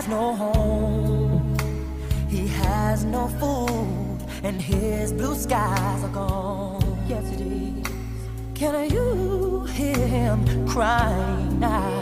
has no home, he has no food, and his blue skies are gone. Yes, it is. Can you hear him crying now?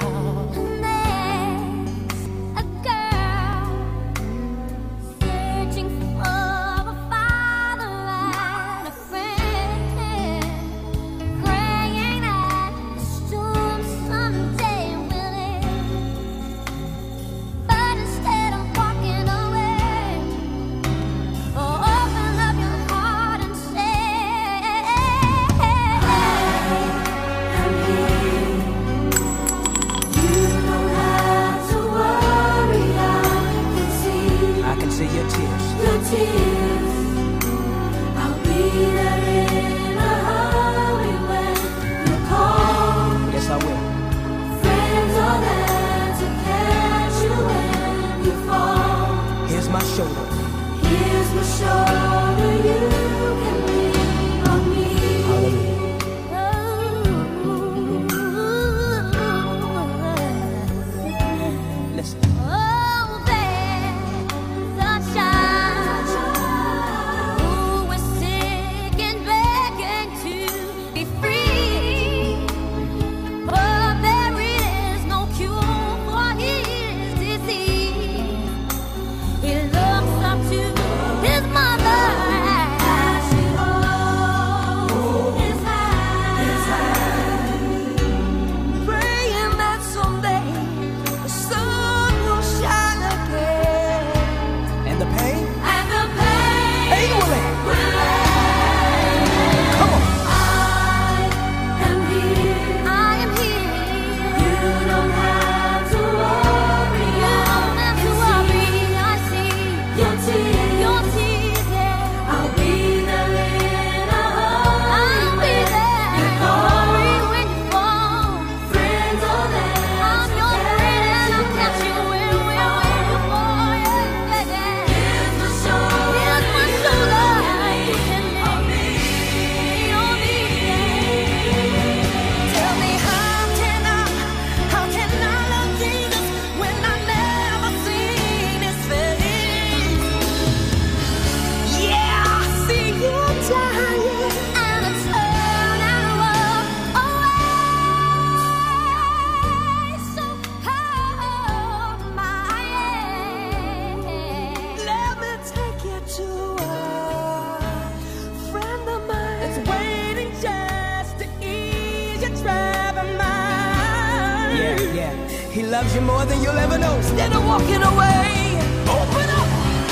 He loves you more than you'll ever know. Instead of walking away, open up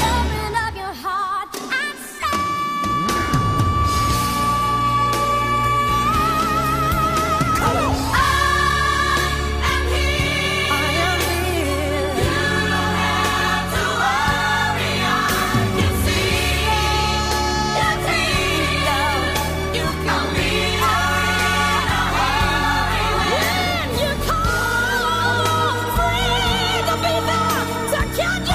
your heart and say, come on. I am here. I am here. You don't have to worry. I can see your tears. You can be in a hurry when you call. To be there to catch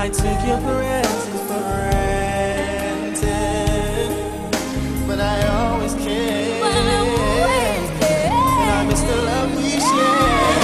I took your presence for granted, but I always care, and I miss the love we shared.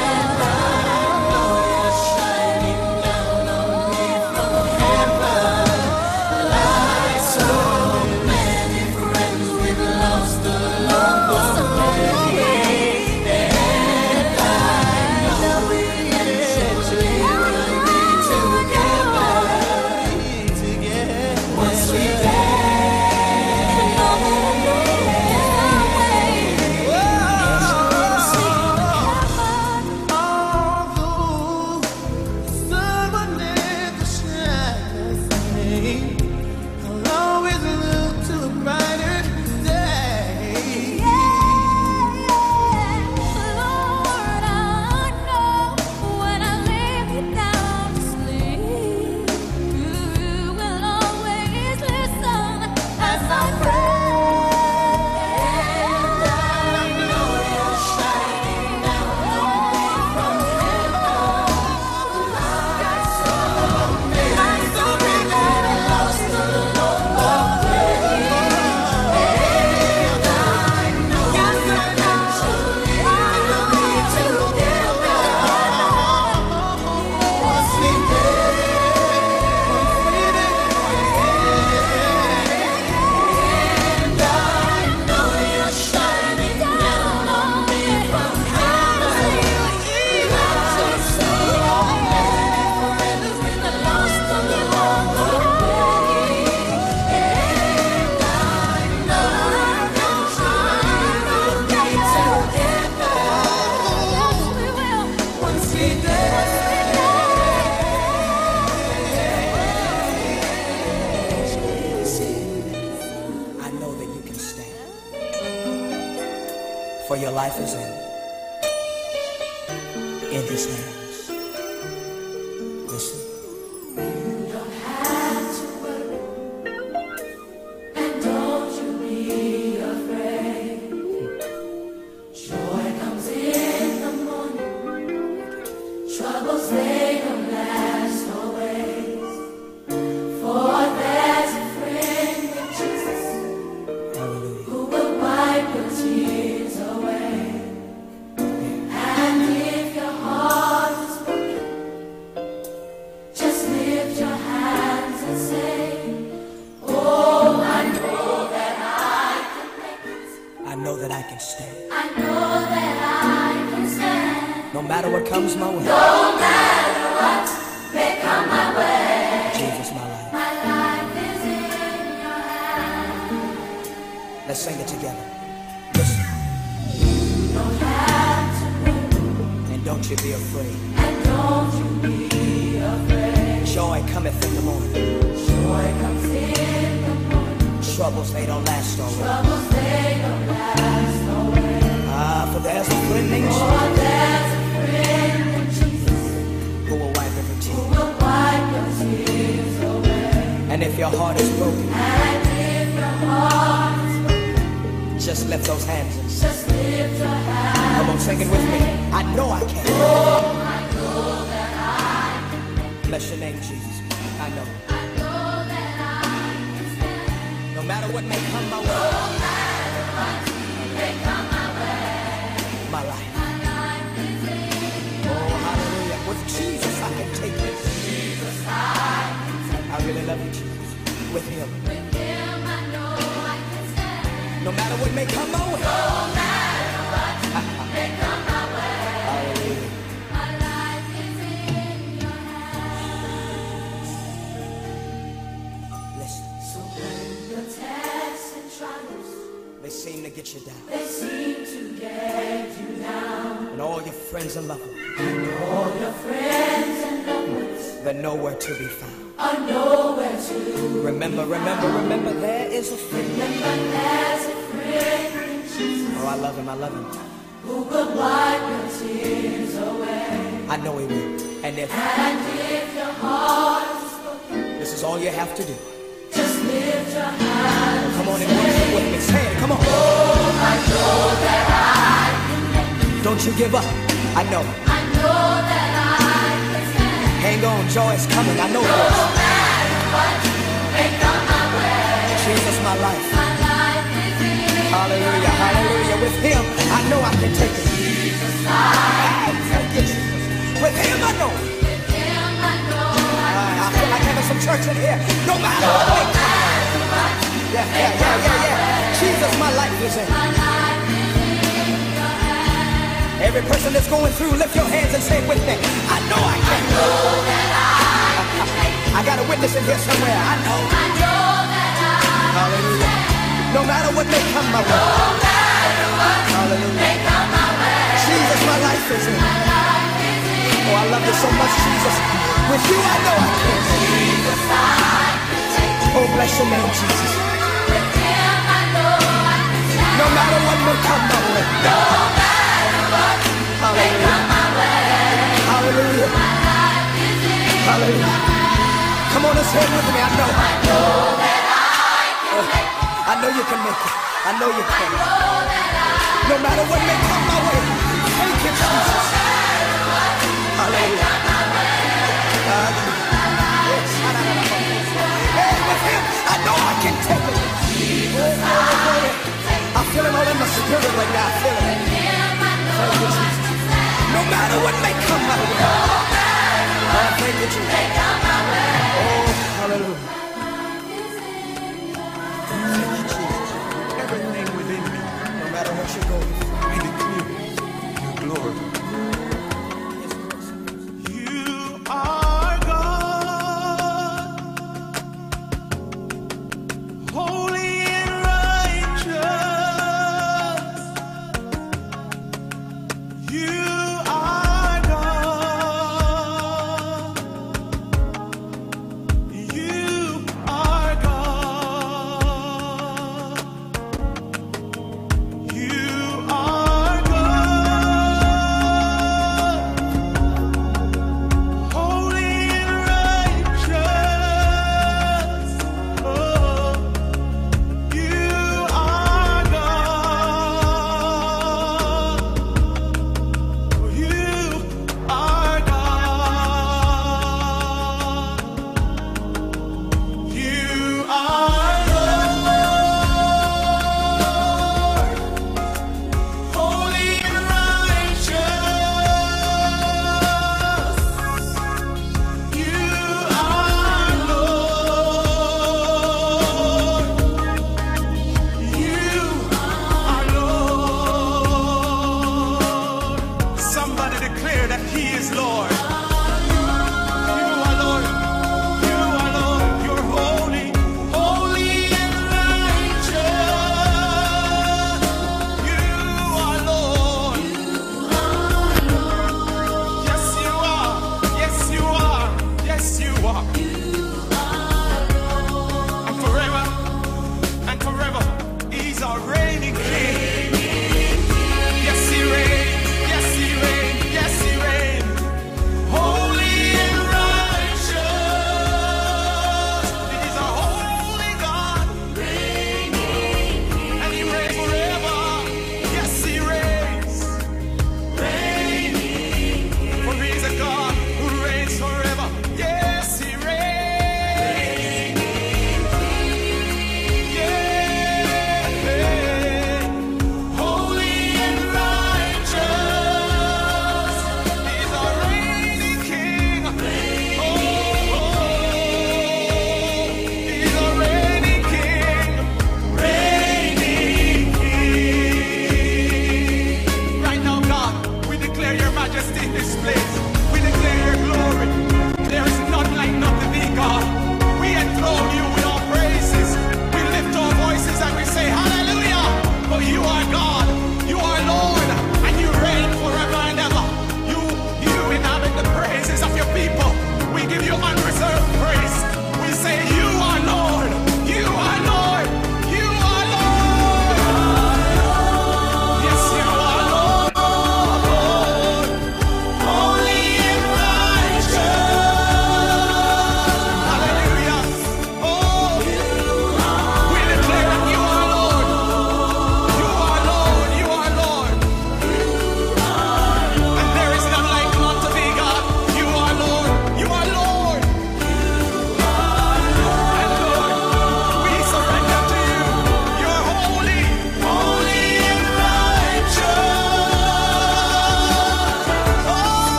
For your life is in His hands. Listen. You don't have to worry, and don't you be afraid. Joy comes in the morning, troubles they don't last always. For there's a friend in Jesus who will wipe your tears away. And if your heart is broken, just lift your hands and say, oh, I know that I can make it. I know that I can stand. I know that I can stand. No matter what comes my way. No matter what may come my way. Jesus, my life. My life is in your hands. Let's sing it together. Listen. You don't have to worry, And don't you be afraid. and don't you be afraid. Joy cometh in the morning. Joy comes in the morning. Troubles, they don't last always. Troubles they don't last always. For there's a friend named For Jesus there's a friend in Jesus who will wipe every who tear. will wipe your tears away. And if your heart is broken, And if your heart is broken, just lift those hands and sing. just lift your hands. Come on, sing it with me. I know I can. Oh, I know that I can make. Bless your name, Jesus. I know. I know that I can stand. No matter what may come my way. No matter what may come my way. My life. My life is in Oh, hallelujah. With Jesus, I can take this. Jesus. I really love you, Jesus. With Him. With Him I know I can stand. No matter what may come my way. No matter what may come my way. Hallelujah. My life is in your hands. Listen. So when your tests and trials, They seem to get you down. they seem to get you down. And all your friends and loved ones, All your friends and loved ones they're nowhere to be found. are nowhere to. Remember, there is a friend. Remember there's a friend in Jesus Oh, I love Him. who will wipe your tears away. I know He will. And if And if your heart is broken, this is all you have to do, just lift your hands. come on and worship with me. Say it. Come on. Oh, I know that I can make it. Don't you give up. I know. I know that I can stand. Hang on, joy is coming. I know it is. No matter what may come my way. Jesus, my life. My life is in your Hallelujah, hallelujah. With him, I know I can take it. Jesus, I Thank you, Jesus. With him, I know. with him I know I feel like having some church in here. No matter what may come. Yeah. Jesus, my life is in. my life is in your hands. Every person that's going through, lift your hands and say it with me. I know I can. I got a witness in here somewhere. I know. Hallelujah. No matter what may come my way. Hallelujah. Jesus, my life is in. Oh, I love you so much, Jesus. With you, I know I can. Oh, bless your name, Jesus. No matter what may come my way. Hallelujah. Hallelujah. Hallelujah. Come on and say it with me. I know. I know you can make it. I know you can. No matter what may come my way. Thank you, Jesus. Hallelujah. Hey, with him, I know I can take it. I feel it all in my spirit right now. I feel it. Thank you, Jesus. No matter what may come my way. Oh, thank you, Jesus. Oh, hallelujah. Thank you, Jesus. Everything within me, no matter what you're going through, I declare your glory. You are God, holy and righteous. You are God. You are God. You are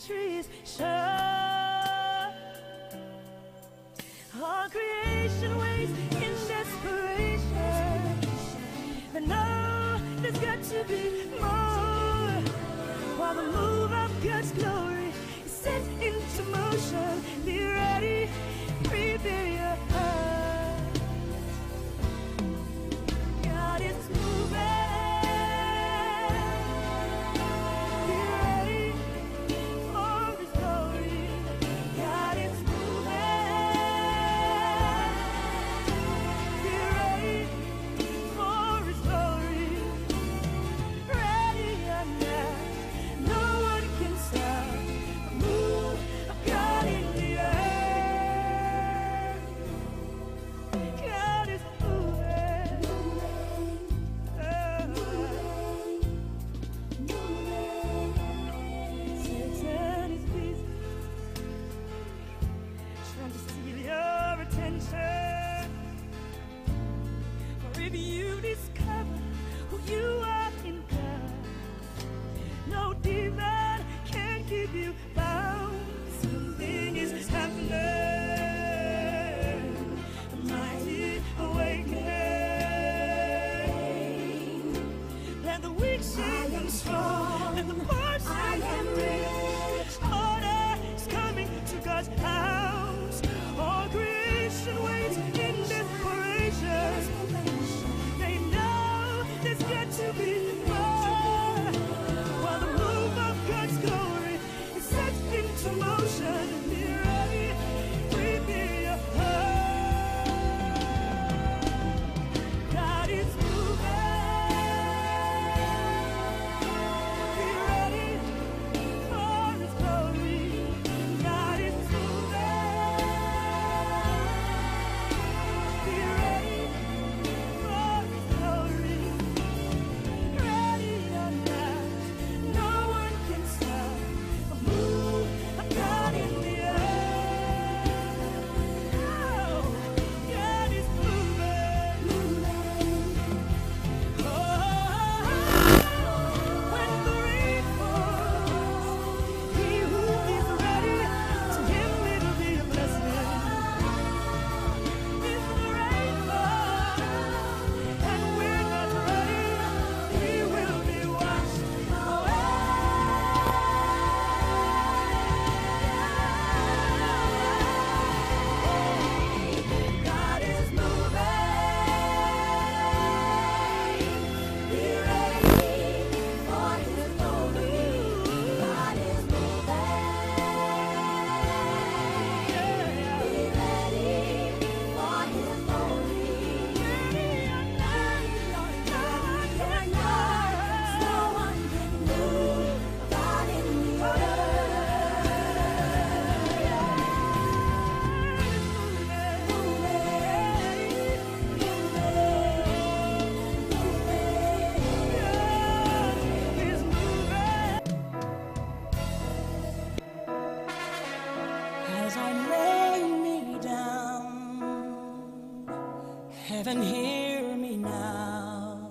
trees show. All creation waits in desperation. But no, there's got to be more. While the move of God's glory is set into motion, be ready, prepare your heart. God is moving. Be ready for His glory. God is moving. Be ready for His glory. Ready or not, no one can stop the move of God in the earth. God is moving. Satan is busy trying to steal your attention. For if you discover who you are in God, no demon can keep you bound. Something is happening, a mighty awakening. Let the weak sing and strong, let the poor sing and rich. Order is coming to God's house. All creation waits in desperation. They know there's got to be more. While the move of God's glory is set into motion, be ready, prepare your heart. God is moving. Be ready for His glory. God is moving. Be ready for His glory. Ready or not, no one can stop the move of God in the earth. Oh, God is moving. Oh, when the rain falls, he who is ready, to him it'll be a blessing. If the rain falls and we're not ready, he will be washed away. God is moving. Be ready for His glory. God is moving. Be ready for His glory. No one can move God in the As I lay me down, heaven hear me now.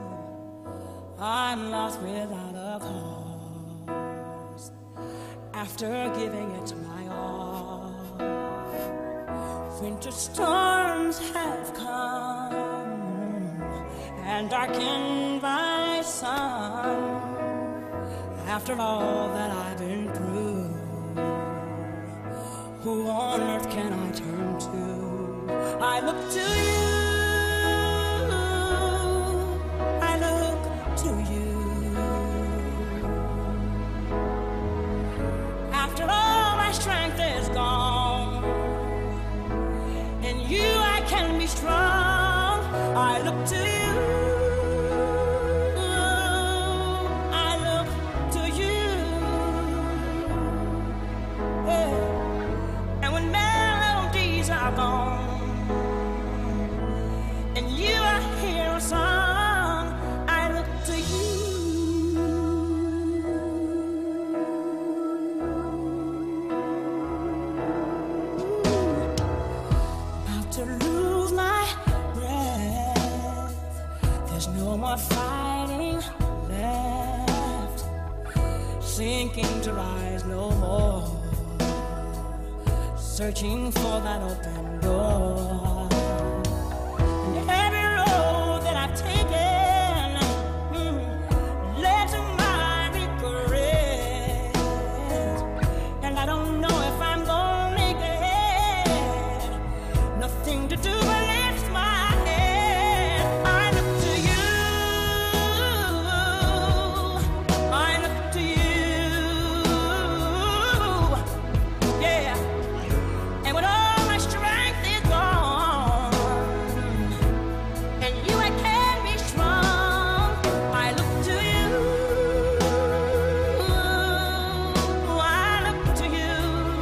I'm lost without a cause. After giving it my all, winter storms have come and darkened my sun. After all that I've been through, who on earth can I turn to? I look to you. I look to you. After all my strength is gone, in you I can be strong. I look to you. I look to you. And when melodies are gone, and you I hear a song, I look to you. About to lose my breath, searching for that open door. And every road that I've taken led to my regret, and I don't know if I'm gonna make it. Nothing to do but lift my head. I look to you. I look to you. Yeah. And when all my strength is gone, and you I can be strong, I look to you. I look to you.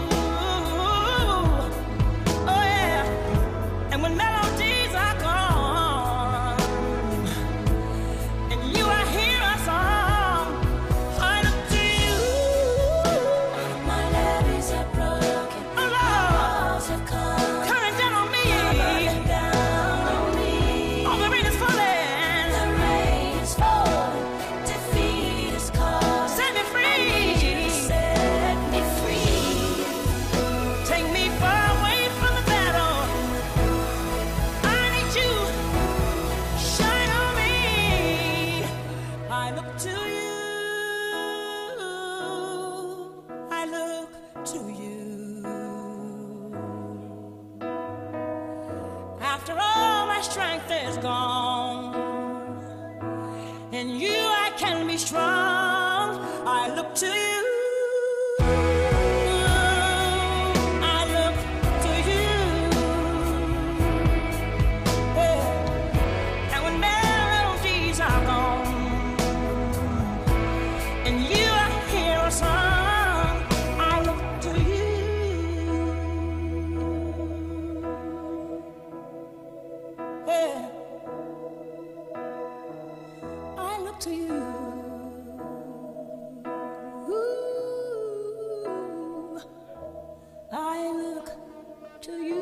Oh yeah. And when melodies are gone, and you I hear a song, I look to you. My levees are broken, Oh Lord, walls have come coming down on me. down on me. All the rain is falling. The rain is falling, defeat is calling. Set me free. Set me free. Take me far away from the battle. I need you. Shine on me. I look to you. I look to you. After all my strength is gone, in you I can be strong. I look to you. I look to you. Yeah. And when melodies are gone, and you I hear a song, I look to you. Yeah. I look to you. Ooh, I look to you.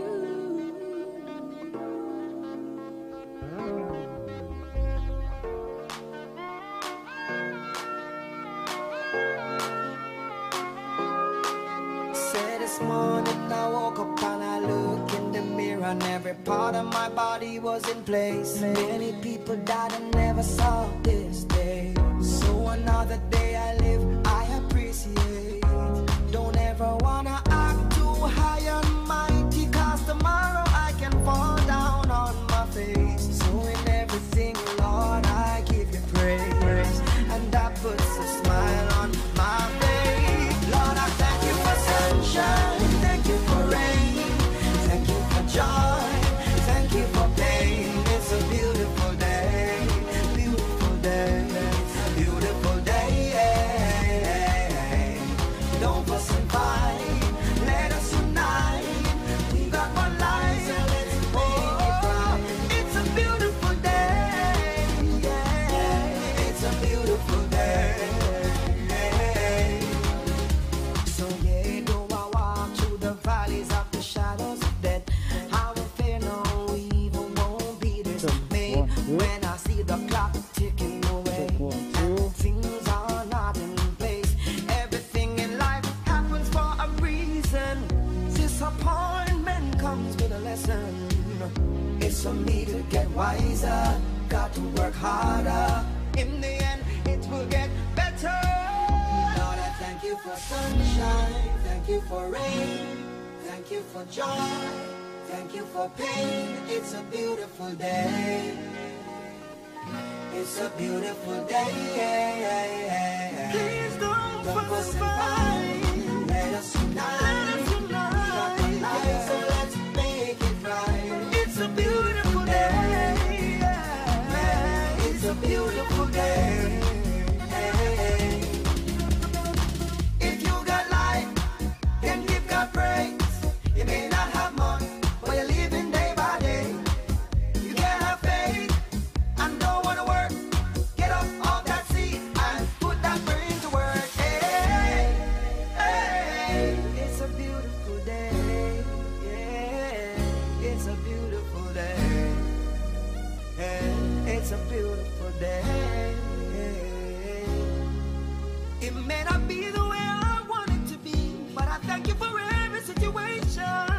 Say this morning I woke up and I look in the mirror and every part of my body was in place. Many people died and never saw this day. So another day I live, I appreciate. Don't ever wanna act too high and mighty, cause tomorrow I can fall down on my face. So in everything, Lord, I give you praise, and that puts a smile on my face. Lord, I thank you for sunshine, thank you for rain, thank you for joy, thank you for pain. It's a beautiful day, beautiful day, beautiful day. Don't fuss and fight, let us unite. We got one life, so let's make it right. It's a beautiful day, yeah. It's a beautiful day. So yeah, though I walk through the valleys of the shadows of death, I will fear no evil, won't be dismayed. When I see the clock ticking away and things are not in place, everything in life happens for a reason. Disappointment comes with a lesson. It's for me to get wiser, got to work harder. In the end, it will get better. Lord, I thank you for sunshine, thank you for rain, thank you for joy, thank you for pain. It's a beautiful day. It's a beautiful day. Please don't fuss and fight. Let us unite. We got one life, so let's make it right. It's a beautiful day. It's a beautiful day. If you got life, then give God praise. You may not have much, but you're living day by day. You can't have faith and don't wanna work. Get up off that seat and put that brain to work. Hey, hey, it's a beautiful day. Yeah, it's a beautiful day. Hey, it's a beautiful day. It may not be the way I want it to be, but I thank you for every situation.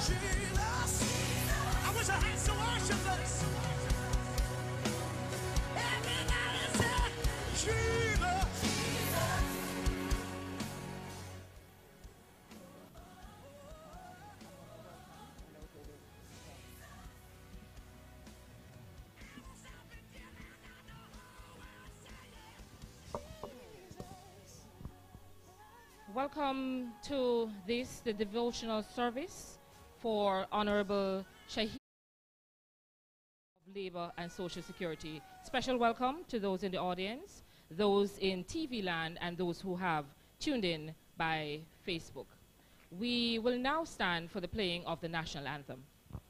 I wish I had some worshipers. Everybody say, Jesus. Welcome to this, the devotional service for Honorable Shahine of Labor and Social Security. Special welcome to those in the audience, those in TV land, and those who have tuned in by Facebook. We will now stand for the playing of the national anthem.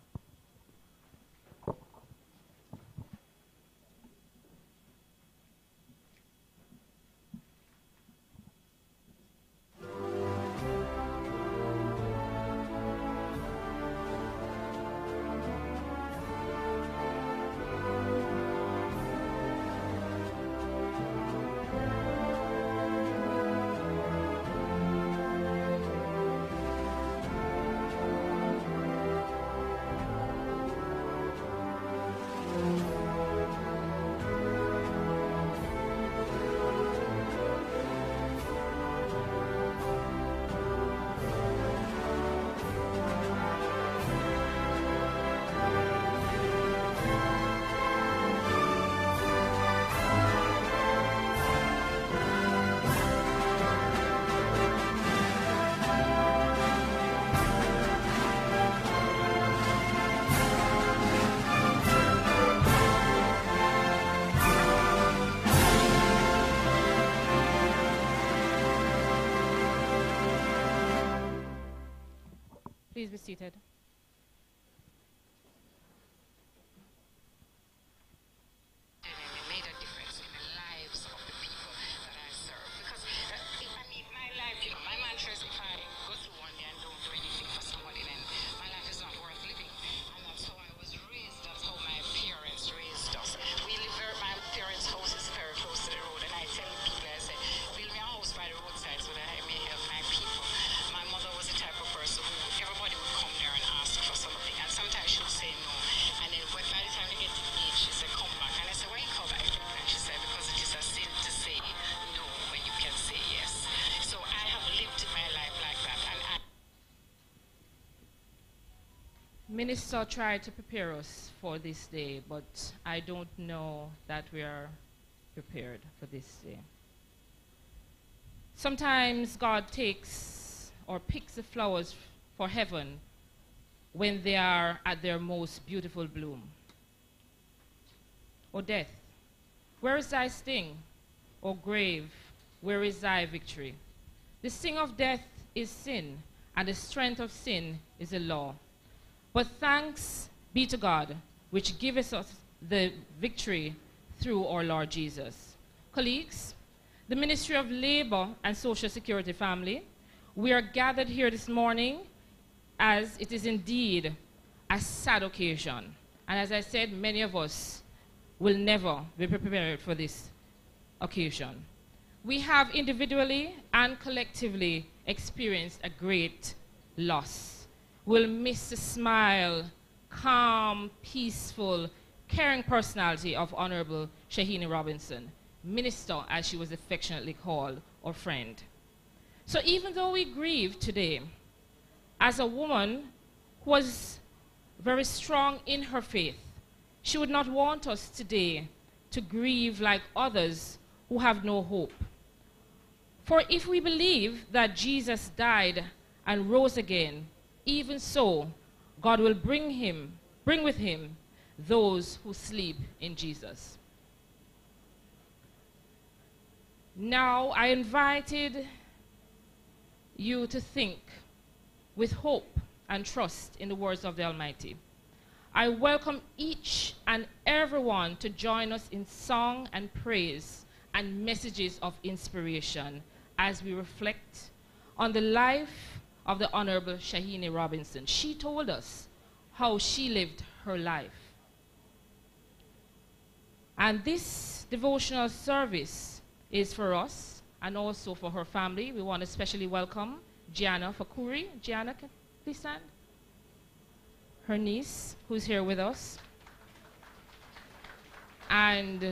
Please be seated. Made a difference in the lives of the people that I serve. Because if I need my life, my mantra is if I go through one day and don't do anything for somebody, then my life is not worth living. And that's how I was raised. That's how my parents raised us. My parents' house is very close to the road, and I tell people, I say, build me a house by the roadside so that I may help my people. My mother was the type of person who everybody would come there and ask for something, and sometimes she would say no, and then by the time they get to the age, she said come back, and I said why you come back? And she said because it is a sin to say no when you can say yes. So I have lived my life like that, and Minister tried to prepare us for this day, but I don't know that we are prepared for this day. Sometimes God takes or picks the flowers for heaven when they are at their most beautiful bloom. O death, where is thy sting? O grave, where is thy victory? The sting of death is sin, and the strength of sin is the law. But thanks be to God, which giveth us the victory through our Lord Jesus. Colleagues, the Ministry of Labor and Social Security family, we are gathered here this morning as it is indeed a sad occasion. And as I said, many of us will never be prepared for this occasion. We have individually and collectively experienced a great loss. We'll miss the smile, calm, peaceful, caring personality of Honorable Shahine Robinson, Minister as she was affectionately called, or friend. So even though we grieve today, as a woman who was very strong in her faith, she would not want us today to grieve like others who have no hope. For if we believe that Jesus died and rose again, even so, God will bring with him those who sleep in Jesus. Now, I invited you to think with hope and trust in the words of the Almighty. I welcome each and everyone to join us in song and praise and messages of inspiration as we reflect on the life of the Honorable Shahine Robinson. She told us how she lived her life. And this devotional service is for us and also for her family. We want to especially welcome Gianna Fakuri. Gianna, can please stand? her niece, who's here with us. And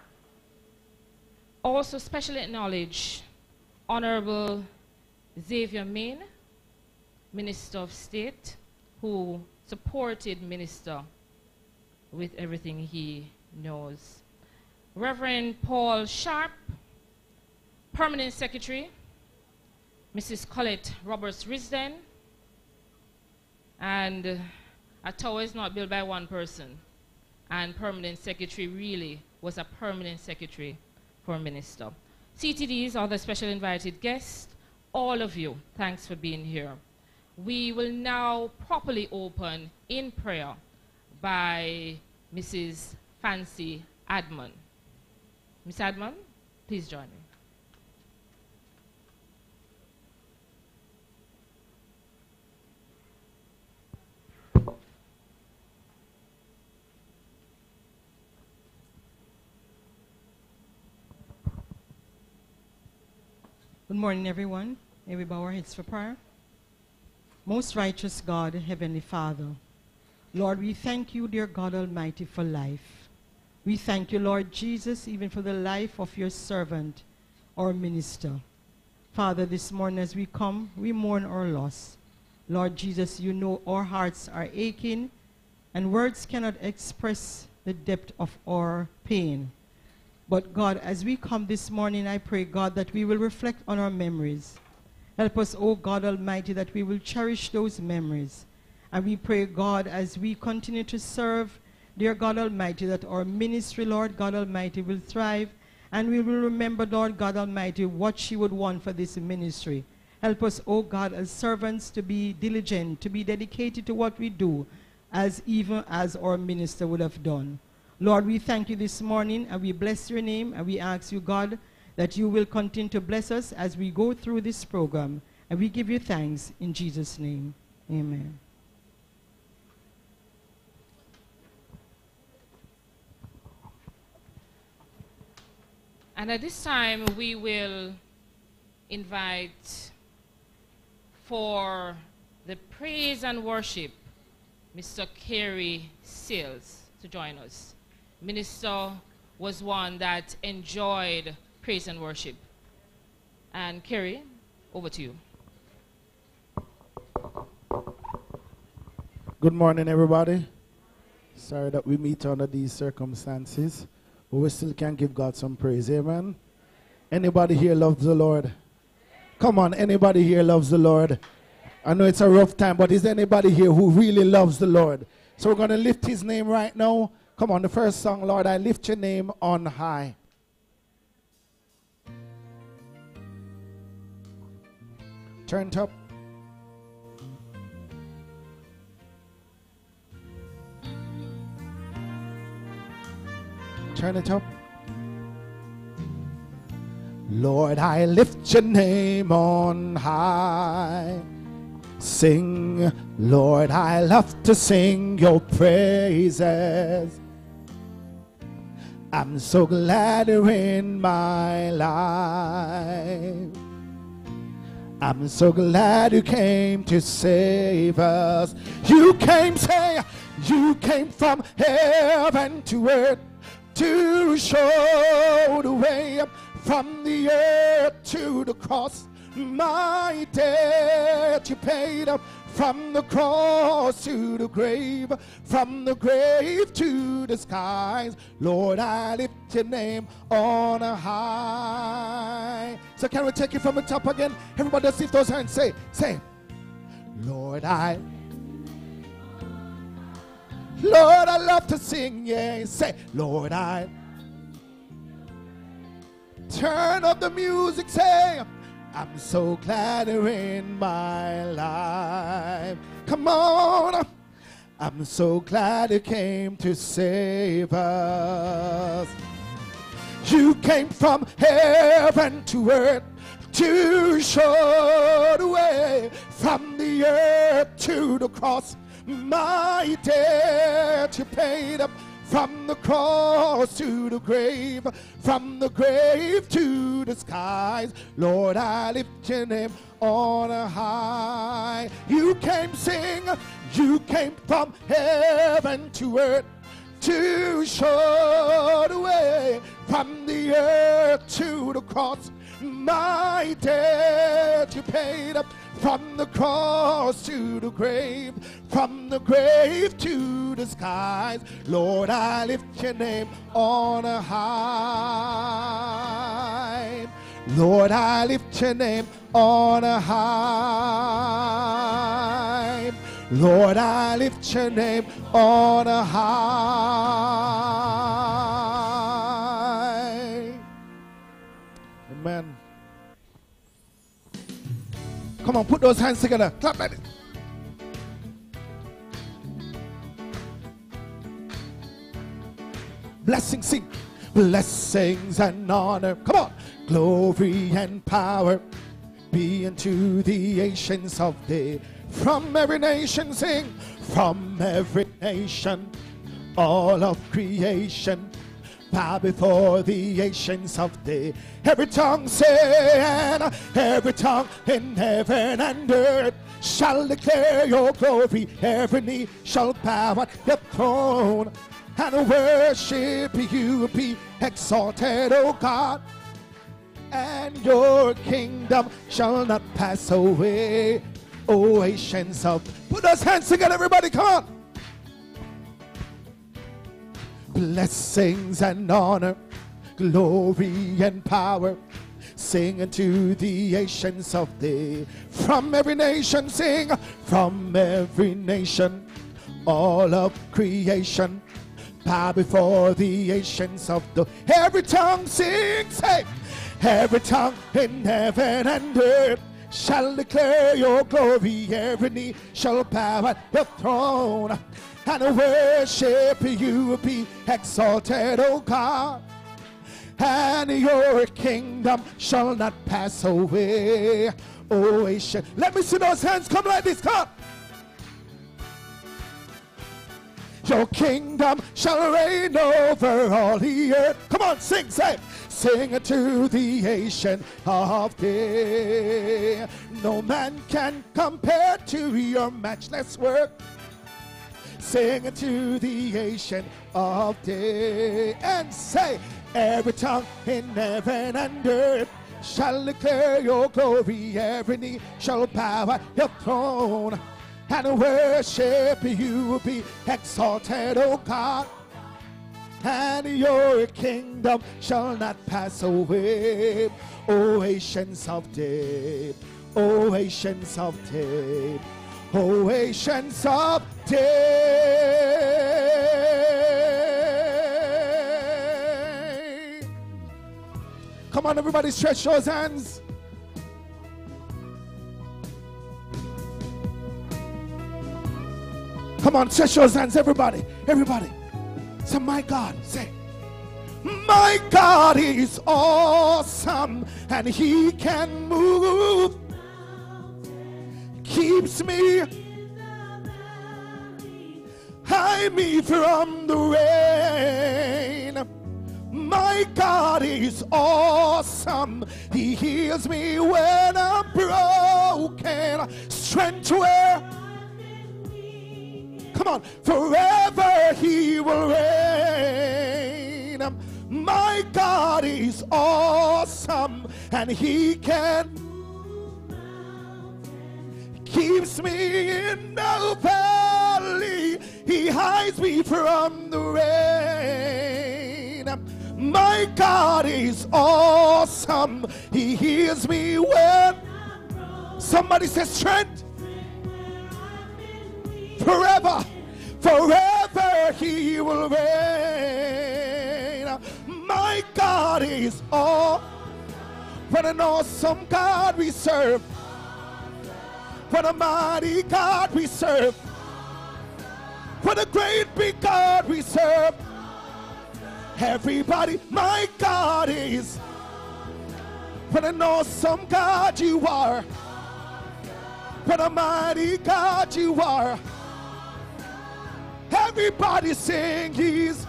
also specially acknowledge Honorable Xavier Main, Minister of State, who supported Minister with everything he knows. Reverend Paul Sharp, Permanent Secretary, Mrs. Colette Roberts-Risden, and a tower is not built by one person, and Permanent Secretary really was a Permanent Secretary for a Minister. CTDs, other special invited guests, all of you, thanks for being here. We will now properly open in prayer by Mrs. Fancy Admon. Miss Admon, please join me. Good morning, everyone. May we bow our heads for prayer. Most righteous God, Heavenly Father, Lord, we thank you, dear God Almighty, for life. We thank you, Lord Jesus, even for the life of your servant, our minister. Father, this morning as we come, we mourn our loss. Lord Jesus, you know our hearts are aching, and words cannot express the depth of our pain. But God, as we come this morning, I pray, God, that we will reflect on our memories. Help us, O God Almighty, that we will cherish those memories. And we pray, God, as we continue to serve, dear God Almighty, that our ministry, Lord God Almighty, will thrive. And we will remember, Lord God Almighty, what she would want for this ministry. Help us, O God, as servants to be diligent, to be dedicated to what we do, as even as our minister would have done. Lord, we thank you this morning, and we bless your name, and we ask you, God, that you will continue to bless us as we go through this program. And we give you thanks in Jesus' name. Amen. And at this time, we will invite for the praise and worship Mr. Kerry Sales to join us. Minister was one that enjoyed praise and worship. And Kerry, over to you. Good morning, everybody. Sorry that we meet under these circumstances, but we still can give God some praise. Amen. Anybody here loves the Lord? Come on, anybody here loves the Lord? I know it's a rough time, but is there anybody here who really loves the Lord? So we're going to lift his name right now. Come on, the first song, Lord, I lift your name on high. Turn it up. Turn it up. Lord, I lift your name on high. Sing, Lord, I love to sing your praises. I'm so glad you're in my life. I'm so glad you came to save us. You came, say, you came from heaven to earth to show the way from the earth to the cross. My debt you paid up from the cross to the grave, from the grave to the skies. Lord, I lift your name on high. So can we take it from the top again? Everybody just lift those hands. Say, Lord, I love to sing, yeah. Say, Lord, I turn up the music, say, I'm so glad you're in my life. Come on. I'm so glad you came to save us. You came from heaven to earth to show the way from the earth to the cross. My debt you paid up from the cross to the grave, from the grave to the skies. Lord, I lift your name on high. You came, sing, you came from heaven to earth to show the way, from the earth to the cross. My debt you paid up, from the cross to the grave, from the grave to the skies. Lord, I lift your name on high. Lord, I lift your name on high. Lord, I lift your name on high. Amen. Come on, put those hands together. Clap like it. Blessings, sing. Blessings and honor. Come on. Glory and power be unto the ancients of days. From every nation, sing. From every nation, all of creation bow before the ancients of days. Every tongue say, and every tongue in heaven and earth shall declare your glory. Every knee shall bow at your throne and worship you. Be exalted, O God, and your kingdom shall not pass away. O ancients of, put those hands together, everybody, come on. Blessings and honor, glory and power, sing unto the ancients of days. From every nation, sing. From every nation, all of creation bow before the ancients of the. Every tongue sing, say. Every tongue in heaven and earth shall declare your glory. Every knee shall bow at your throne and worship you. Be exalted, O God, and your kingdom shall not pass away. O ancient. Let me see those hands come like this. Come on. Your kingdom shall reign over all the earth. Come on, sing, say. Sing to the ancient of days. No man can compare to your matchless work. Sing to the ancient of days. And say, every tongue in heaven and earth shall declare your glory. Every knee shall bow at your throne and worship you. Be exalted, O God, and your kingdom shall not pass away. O ancients of days, O ancients of days, O ancients of days. Come on, everybody, stretch those hands. Come on, stretch those hands, everybody, everybody. So my God, say, my God is awesome and he can move, keeps me, hide me from the rain. My God is awesome, he heals me when I'm broken. Strength where, come on, forever he will reign. My God is awesome and he can, keeps me in the valley, he hides me from the rain. My God is awesome, he heals me when, somebody says strength, forever, forever he will reign. My God is all. What an awesome God we serve. What a mighty God we serve. What a great big God we serve. Everybody, my God is. What an awesome God you are. What a mighty God you are. Everybody sing, he's,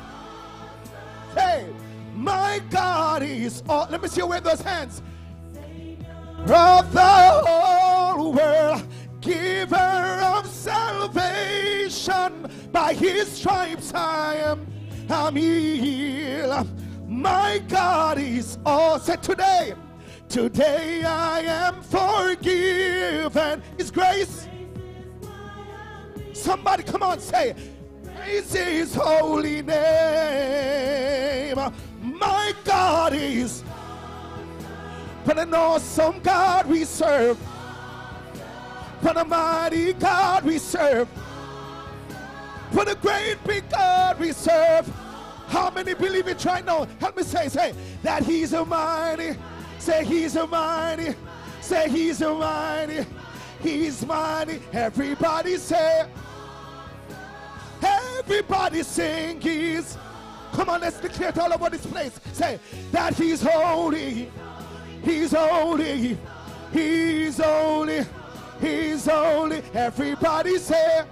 hey, my God is all. Let me see you wave those hands. of the whole world, giver of salvation. By his stripes I'm healed. My God is all set today. Today I am forgiven. His grace. Somebody come on, say, praise his holy name. My God is, what an awesome God we serve. What a mighty God we serve. What a great big God we serve. How many believe it right now? Help me say that he's a mighty. Say he's a mighty. Say he's a mighty. He's mighty. Everybody say. Everybody sing he's. Come on, let's declare it all over this place. Say that he's holy. He's holy. He's holy. He's holy. Everybody say.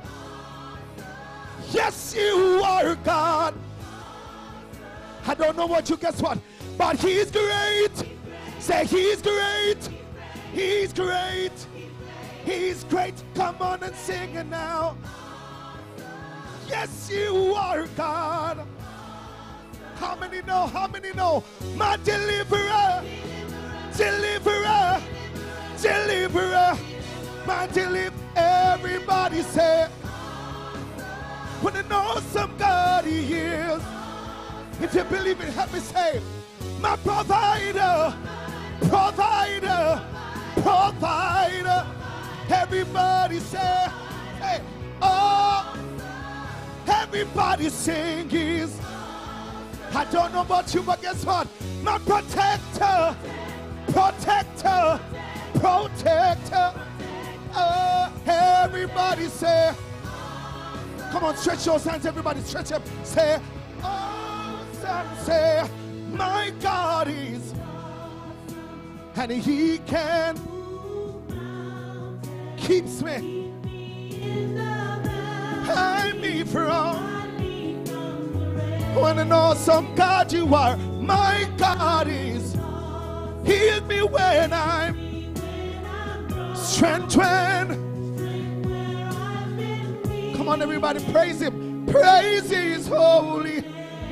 Yes, you are God. I don't know what you guess what, but he's great. Say he's great. He's great. He's great. Come on and sing it now. Yes, you are God. How many know? How many know? My deliverer. Deliverer. Deliverer. My deliverer. Everybody say. When an awesome God he is. If you believe it, help me say, my provider, provider, provider. Everybody say, hey, oh, everybody sing is. I don't know about you, but guess what? My protector, protector, protector. Everybody say, come on, stretch your hands, everybody, stretch them. Say, oh. Say, my God is, and he can keeps me. Hide me from what an awesome God you are. My God is, heal me when I'm strengthened. Come on, everybody, praise him. Praise his holy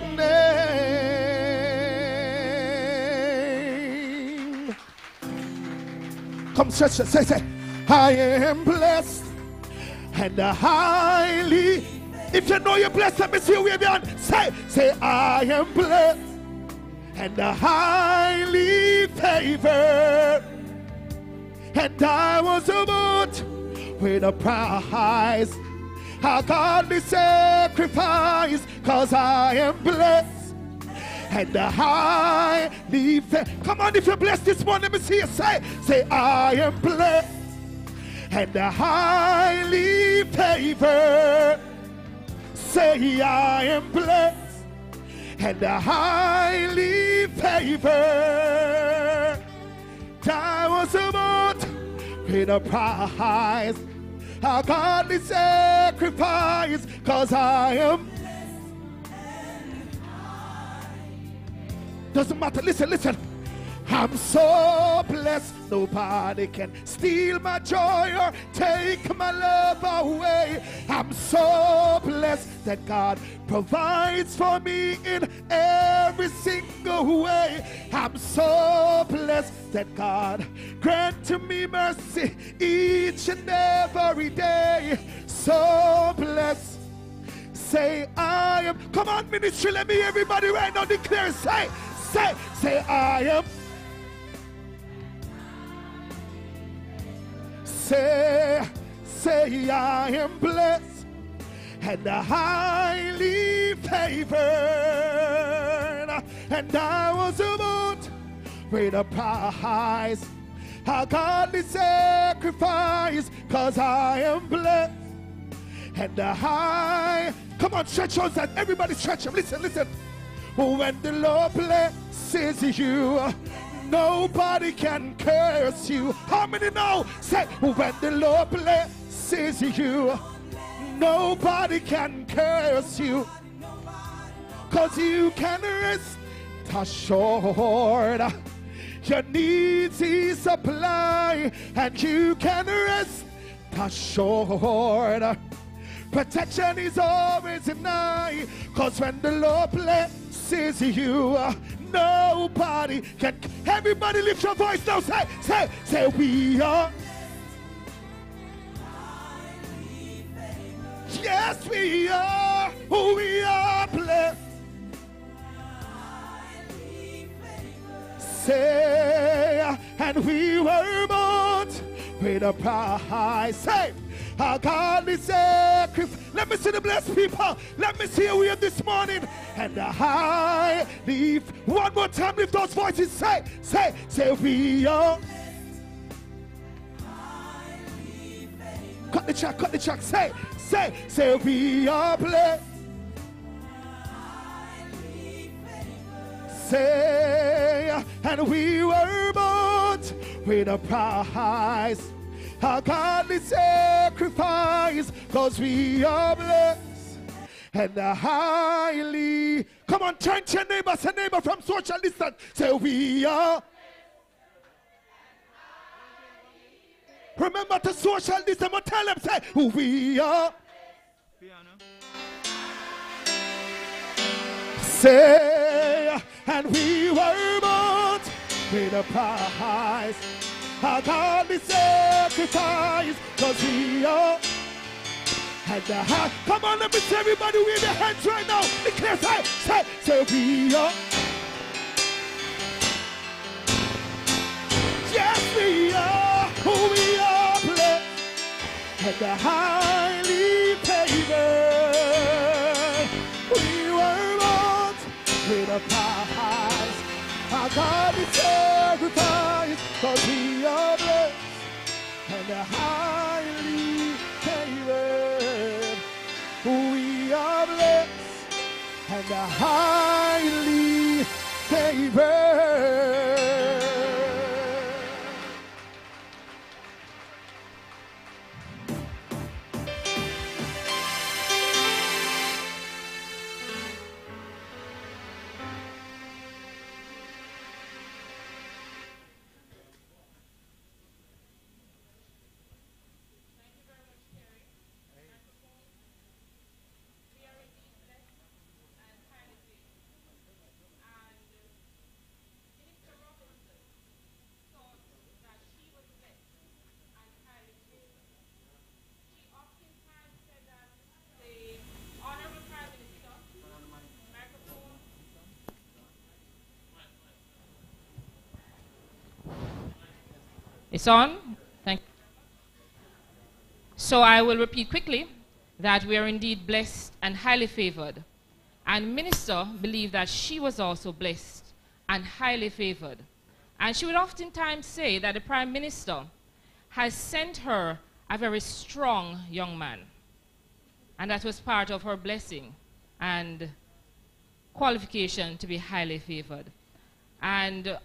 name. Come stretch it. Say, I am blessed and highly. If you know you're blessed, let me see you wave your hand. Say, I am blessed and highly favored. And I was about with a prize, a godly sacrifice, cause I am blessed and highly favored. Come on, if you're blessed this morning, let me see you say, I am blessed and highly favored. Say, I am blessed and highly favored. I was about with a prize, a godly sacrifice, cause I am. Doesn't matter, listen. I'm so blessed, nobody can steal my joy or take my love away. I'm so blessed that God provides for me in every single way. I'm so blessed that God grants to me mercy each and every day. So blessed. Say I am. Come on, ministry, let me everybody right now declare. Say I am. Say I am blessed and highly favored. And I was about with a prize, a godly sacrifice, cause I am blessed and high. Come on, stretch your hands, everybody stretch them. Listen. When the Lord blesses you, nobody can curse you. How many know? Say, when the Lord blesses you, nobody can curse you. Cause you can rest assured Your needs He supply, and you can rest assured. Protection is always nigh, 'cause when the Lord blesses you, nobody can. Everybody lift your voice now. Say, we are. Yes, we are. We are blessed. Say, and we were bought with a price. Say, our godly sacrifice. Let me see the blessed people. Let me see you here this morning. And the high leaf. One more time, lift those voices. Say, we are. Cut the track. Say, we are blessed. Say, and we were bought with a price, a godly sacrifice, 'cause we are blessed and highly. Come on, turn to your neighbor, say neighbor from social distance. Say, we are. Remember to social distance, but tell them, say, we are. Say, and we were bought with a price, a godly sacrifice, 'cause we are. And the heart. Come on, let me see everybody with their hands right now. Declare, say, we are. Yes, we are. We are blessed and the highly favored. We were bought with a price. Our God is sacrifice, 'cause we are blessed and the highly favored. We are blessed and the highly favored. It's on. Thank you. So I will repeat quickly that we are indeed blessed and highly favored. And Minister believed that she was also blessed and highly favored. And she would oftentimes say that the Prime Minister has sent her a very strong young man. And that was part of her blessing and qualification to be highly favored. And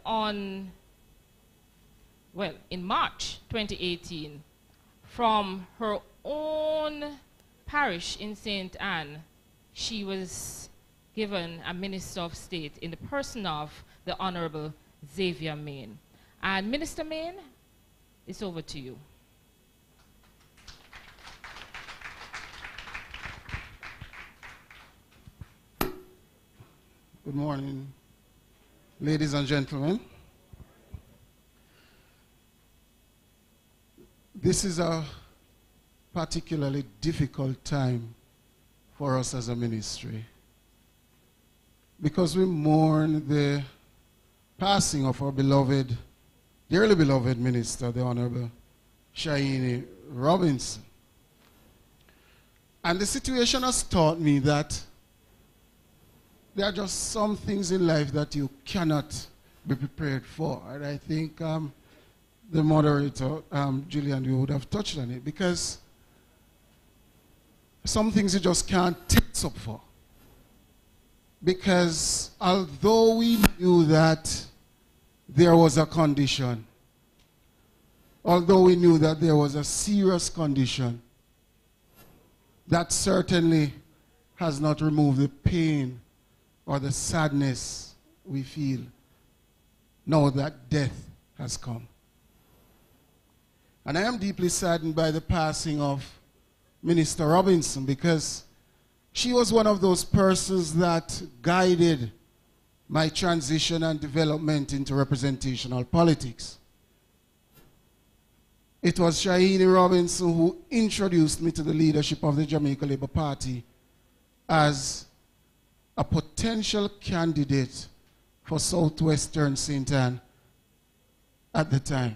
in March 2018, from her own parish in St. Anne, she was given a Minister of State in the person of the Honorable Xavier Main. And Minister Main, it's over to you. Good morning, ladies and gentlemen. This is a particularly difficult time for us as a ministry because we mourn the passing of our beloved, dearly beloved minister, the Honorable Shahine Robinson. And the situation has taught me that there are just some things in life that you cannot be prepared for. And I think the moderator, Julian, you would have touched on it, because some things you just can't take up for. Because although we knew that there was a condition, although we knew that there was a serious condition, that certainly has not removed the pain or the sadness we feel now that death has come. And I am deeply saddened by the passing of Minister Robinson, because she was one of those persons that guided my transition and development into representational politics. It was Shahine Robinson who introduced me to the leadership of the Jamaica Labour Party as a potential candidate for Southwestern St. Anne at the time.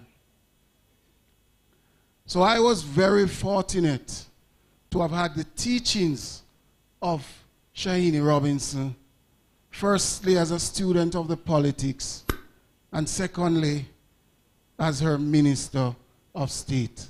So I was very fortunate to have had the teachings of Shahine Robinson, firstly as a student of the politics, and secondly as her Minister of State.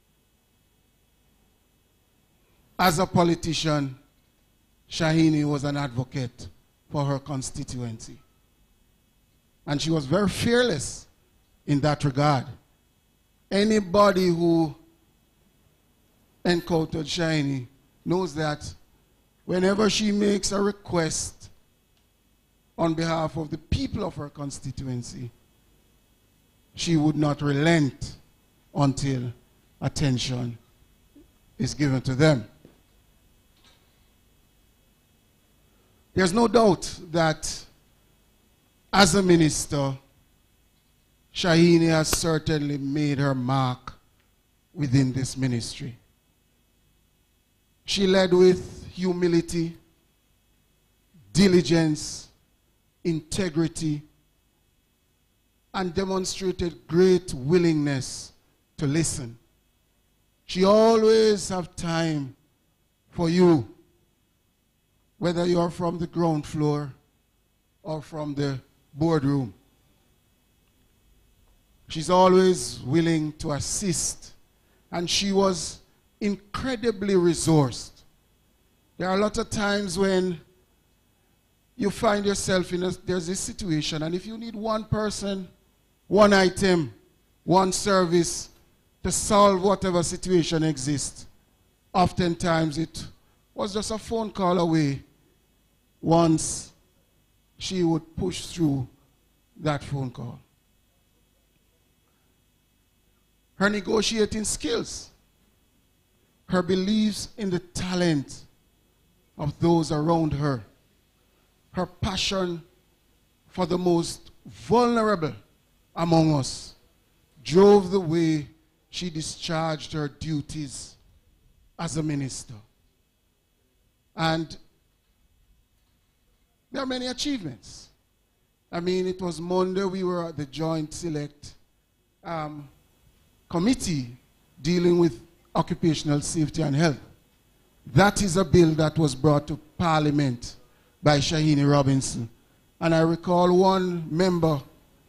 As a politician, Shahine was an advocate for her constituency. And she was very fearless in that regard. Anybody who encountered Shahine knows that whenever she makes a request on behalf of the people of her constituency, she would not relent until attention is given to them. There's no doubt that as a minister, Shahine has certainly made her mark within this ministry. She led with humility, diligence, integrity, and demonstrated great willingness to listen. She always has time for you, whether you are from the ground floor or from the boardroom. She's always willing to assist, and she was incredibly resourced. There are a lot of times when you find yourself in there's this situation, and if you need one person, one item, one service to solve whatever situation exists, oftentimes it was just a phone call away once she would push through that phone call. Her negotiating skills, her beliefs in the talent of those around her, her passion for the most vulnerable among us drove the way she discharged her duties as a minister. And there are many achievements. I mean, it was Monday, we were at the Joint Select Committee dealing with occupational safety and health. That is a bill that was brought to Parliament by Shahine Robinson. And I recall one member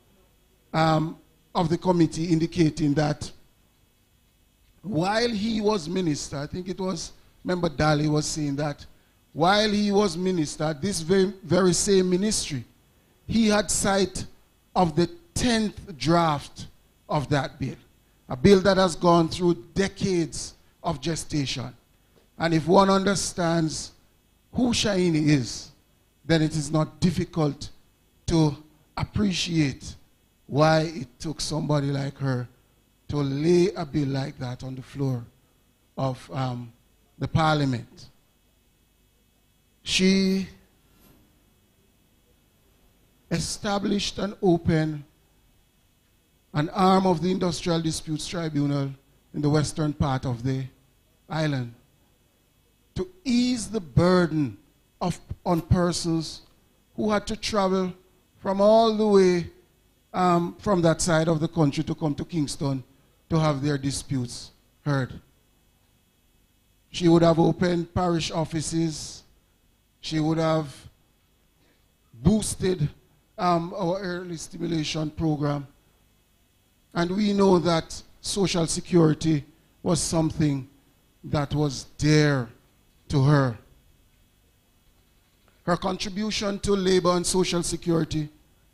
of the committee indicating that while he was minister, I think it was Member Daly was saying that while he was minister, this very same ministry, he had sight of the 10th draft of that bill. A bill that has gone through decades of gestation. And if one understands who Shahine is, then it is not difficult to appreciate why it took somebody like her to lay a bill like that on the floor of the Parliament. She established and opened an arm of the Industrial Disputes Tribunal in the western part of the island to ease the burden on persons who had to travel from all the way from that side of the country to come to Kingston to have their disputes heard. She would have opened parish offices. She would have boosted our early stimulation program. And we know that social security was something that was dear to her. Her contribution to labor and social security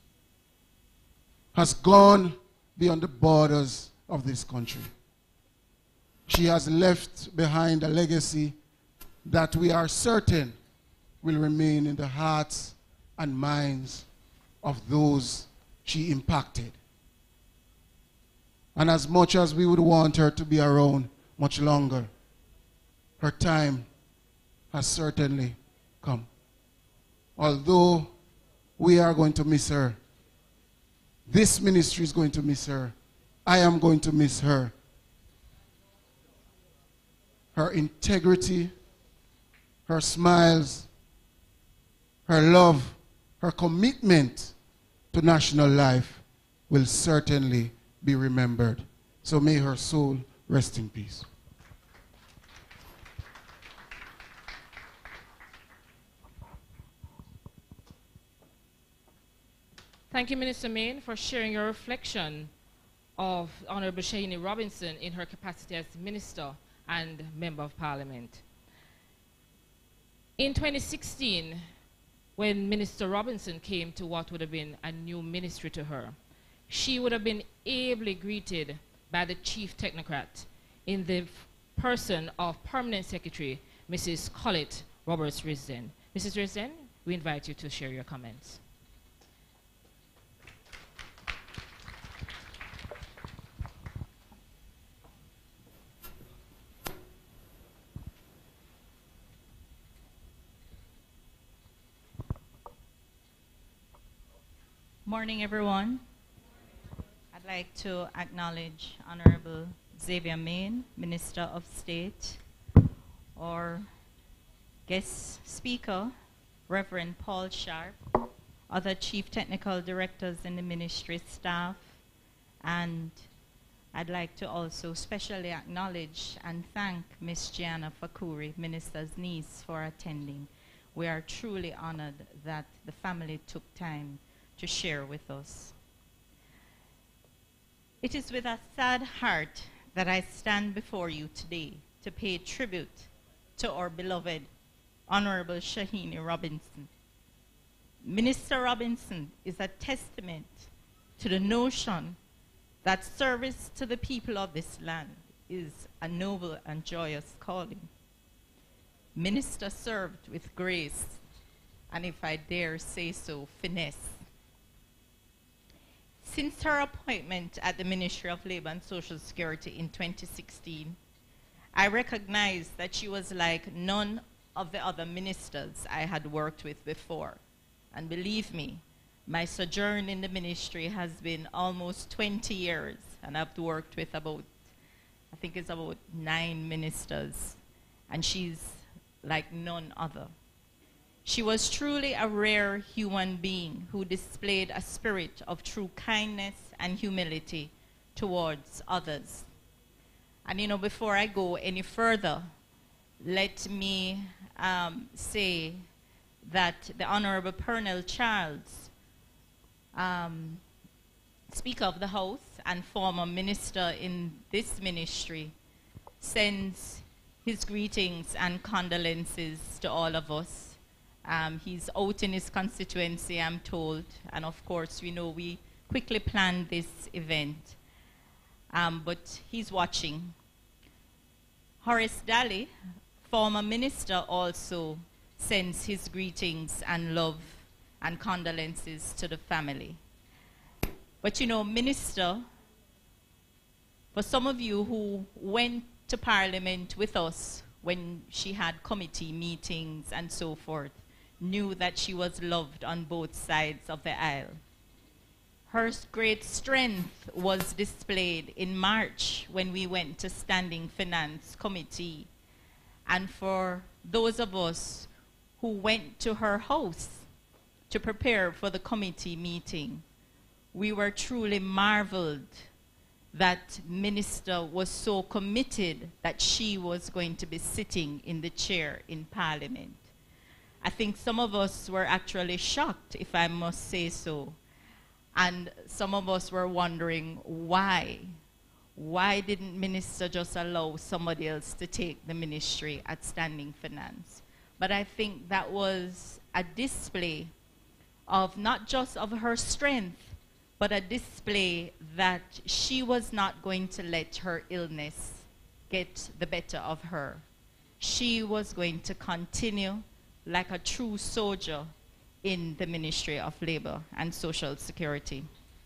has gone beyond the borders of this country. She has left behind a legacy that we are certain will remain in the hearts and minds of those she impacted. And as much as we would want her to be around much longer, her time has certainly come. Although we are going to miss her, this ministry is going to miss her, I am going to miss her. Her integrity, her smiles, her love, her commitment to national life will certainly be remembered. So may her soul rest in peace. Thank you, Minister Main, for sharing your reflection of Honorable Shahine Robinson in her capacity as Minister and Member of Parliament. In 2016, when Minister Robinson came to what would have been a new ministry to her, she would have been ably greeted by the chief technocrat in the person of Permanent Secretary, Mrs. Collett Roberts-Risden. Mrs. Risden, we invite you to share your comments. Morning, everyone. I'd like to acknowledge Honorable Xavier Main, Minister of State, our guest speaker, Reverend Paul Sharp, other chief technical directors in the ministry staff, and I'd like to also specially acknowledge and thank Miss Gianna Fakuri, Minister's niece, for attending. We are truly honored that the family took time to share with us. It is with a sad heart that I stand before you today to pay tribute to our beloved Honorable Shahine Robinson. Minister Robinson is a testament to the notion that service to the people of this land is a noble and joyous calling. Minister served with grace, and if I dare say so, finesse. Since her appointment at the Ministry of Labor and Social Security in 2016, I recognized that she was like none of the other ministers I had worked with before. And believe me, my sojourn in the ministry has been almost 20 years, and I've worked with about 9 ministers, and she's like none other. She was truly a rare human being who displayed a spirit of true kindness and humility towards others. And you know, before I go any further, let me say that the Honorable Pernell Charles, Speaker of the House and former minister in this ministry, sends his greetings and condolences to all of us. He's out in his constituency, I'm told, and of course we know we quickly planned this event, but he's watching. Horace Daly, former minister, also sends his greetings and love and condolences to the family. But you know, Minister, for some of you who went to Parliament with us when she had committee meetings and so forth, knew that she was loved on both sides of the aisle. Her great strength was displayed in March when we went to Standing Finance Committee. And for those of us who went to her house to prepare for the committee meeting, we were truly marveled that Minister was so committed that she was going to be sitting in the chair in Parliament. I think some of us were actually shocked, if I must say so. And some of us were wondering why. Why didn't Minister just allow somebody else to take the ministry at Standing Finance? But I think that was a display of not just of her strength, but a display that she was not going to let her illness get the better of her. She was going to continue like a true soldier in the Ministry of Labor and Social Security.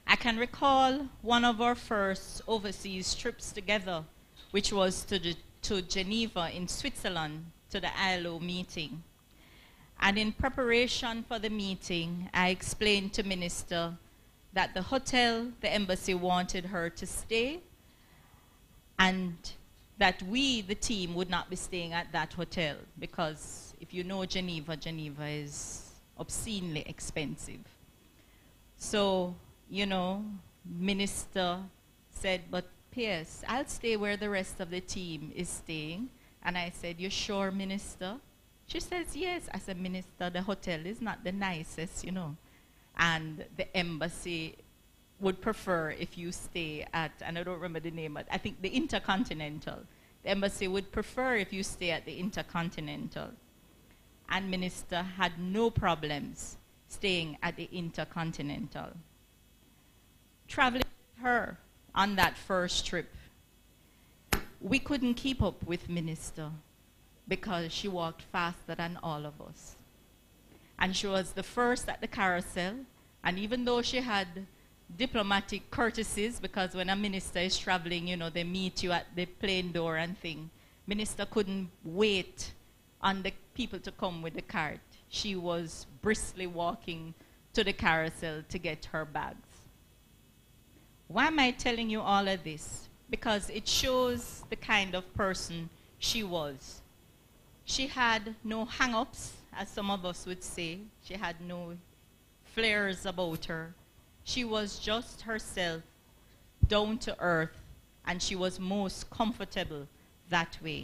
I can recall one of our first overseas trips together, which was to Geneva in Switzerland to the ILO meeting. And in preparation for the meeting, I explained to Minister that the hotel the embassy wanted her to stay, and that we, the team, would not be staying at that hotel, because if you know Geneva, Geneva is obscenely expensive. So, you know, Minister said, but P.S., I'll stay where the rest of the team is staying. And I said, you sure, Minister? She says, yes. I said, Minister, the hotel is not the nicest, you know. And the embassy would prefer if you stay at, and I don't remember the name, but I think the Intercontinental. The embassy would prefer if you stay at the Intercontinental. And Minister had no problems staying at the Intercontinental. Traveling with her on that first trip, we couldn't keep up with Minister because she walked faster than all of us. And she was the first at the carousel, and even though she had diplomatic courtesies, because when a minister is traveling, you know, they meet you at the plane door and thing, Minister couldn't wait on the people to come with the cart. She was briskly walking to the carousel to get her bags. Why am I telling you all of this? Because it shows the kind of person she was. She had no hang-ups, as some of us would say. She had no flares about her. She was just herself, down to earth, and she was most comfortable that way.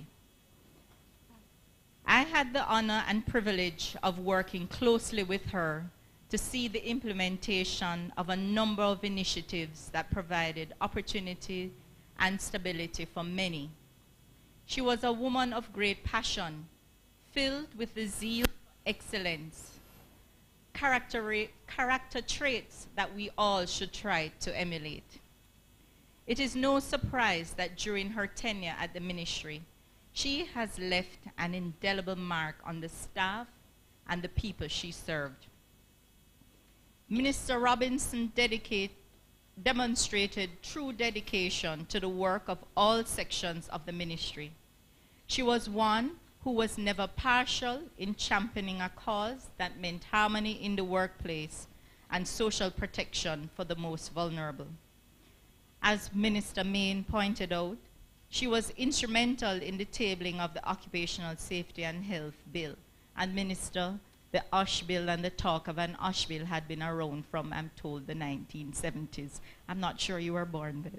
I had the honor and privilege of working closely with her to see the implementation of a number of initiatives that provided opportunity and stability for many. She was a woman of great passion, filled with the zeal for excellence, character traits that we all should try to emulate. It is no surprise that during her tenure at the ministry, she has left an indelible mark on the staff and the people she served. Minister Robinson demonstrated true dedication to the work of all sections of the ministry. She was one who was never partial in championing a cause that meant harmony in the workplace and social protection for the most vulnerable. As Minister Main pointed out, she was instrumental in the tabling of the Occupational Safety and Health Bill. And Minister, the OSH bill and the talk of an OSH bill had been around from, I'm told, the 1970s. I'm not sure you were born then.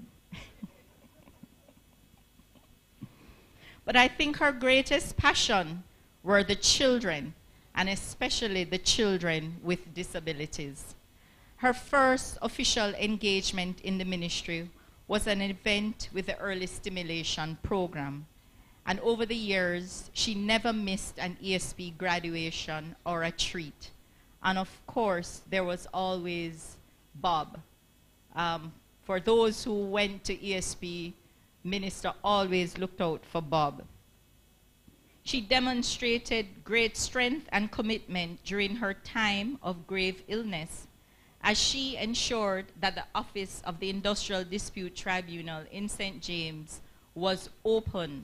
But I think her greatest passion were the children, and especially the children with disabilities. Her first official engagement in the ministry was an event with the Early Stimulation Program. And over the years, she never missed an ESP graduation or a treat. And of course, there was always Bob. For those who went to ESP, Minister always looked out for Bob. She demonstrated great strength and commitment during her time of grave illness, as she ensured that the office of the Industrial Dispute Tribunal in St. James was opened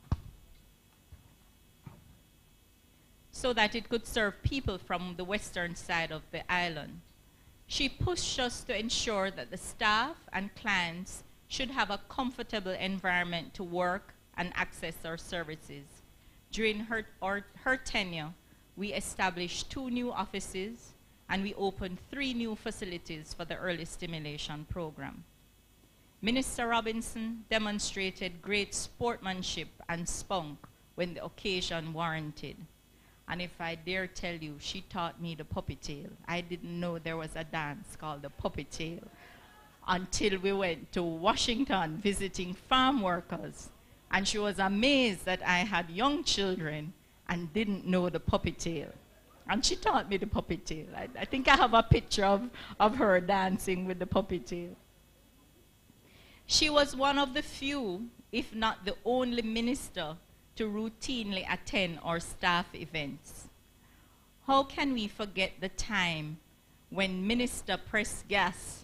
so that it could serve people from the western side of the island. She pushed us to ensure that the staff and clients should have a comfortable environment to work and access our services. During her tenure, we established 2 new offices and we opened 3 new facilities for the Early Stimulation Program. Minister Robinson demonstrated great sportsmanship and spunk when the occasion warranted. And if I dare tell you, she taught me the puppy tail. I didn't know there was a dance called the puppy tail until we went to Washington visiting farm workers. And she was amazed that I had young children and didn't know the puppy tail. And she taught me the puppy tail. I think I have a picture of her dancing with the puppy tail. She was one of the few, if not the only minister, to routinely attend our staff events. How can we forget the time when Minister pressed gas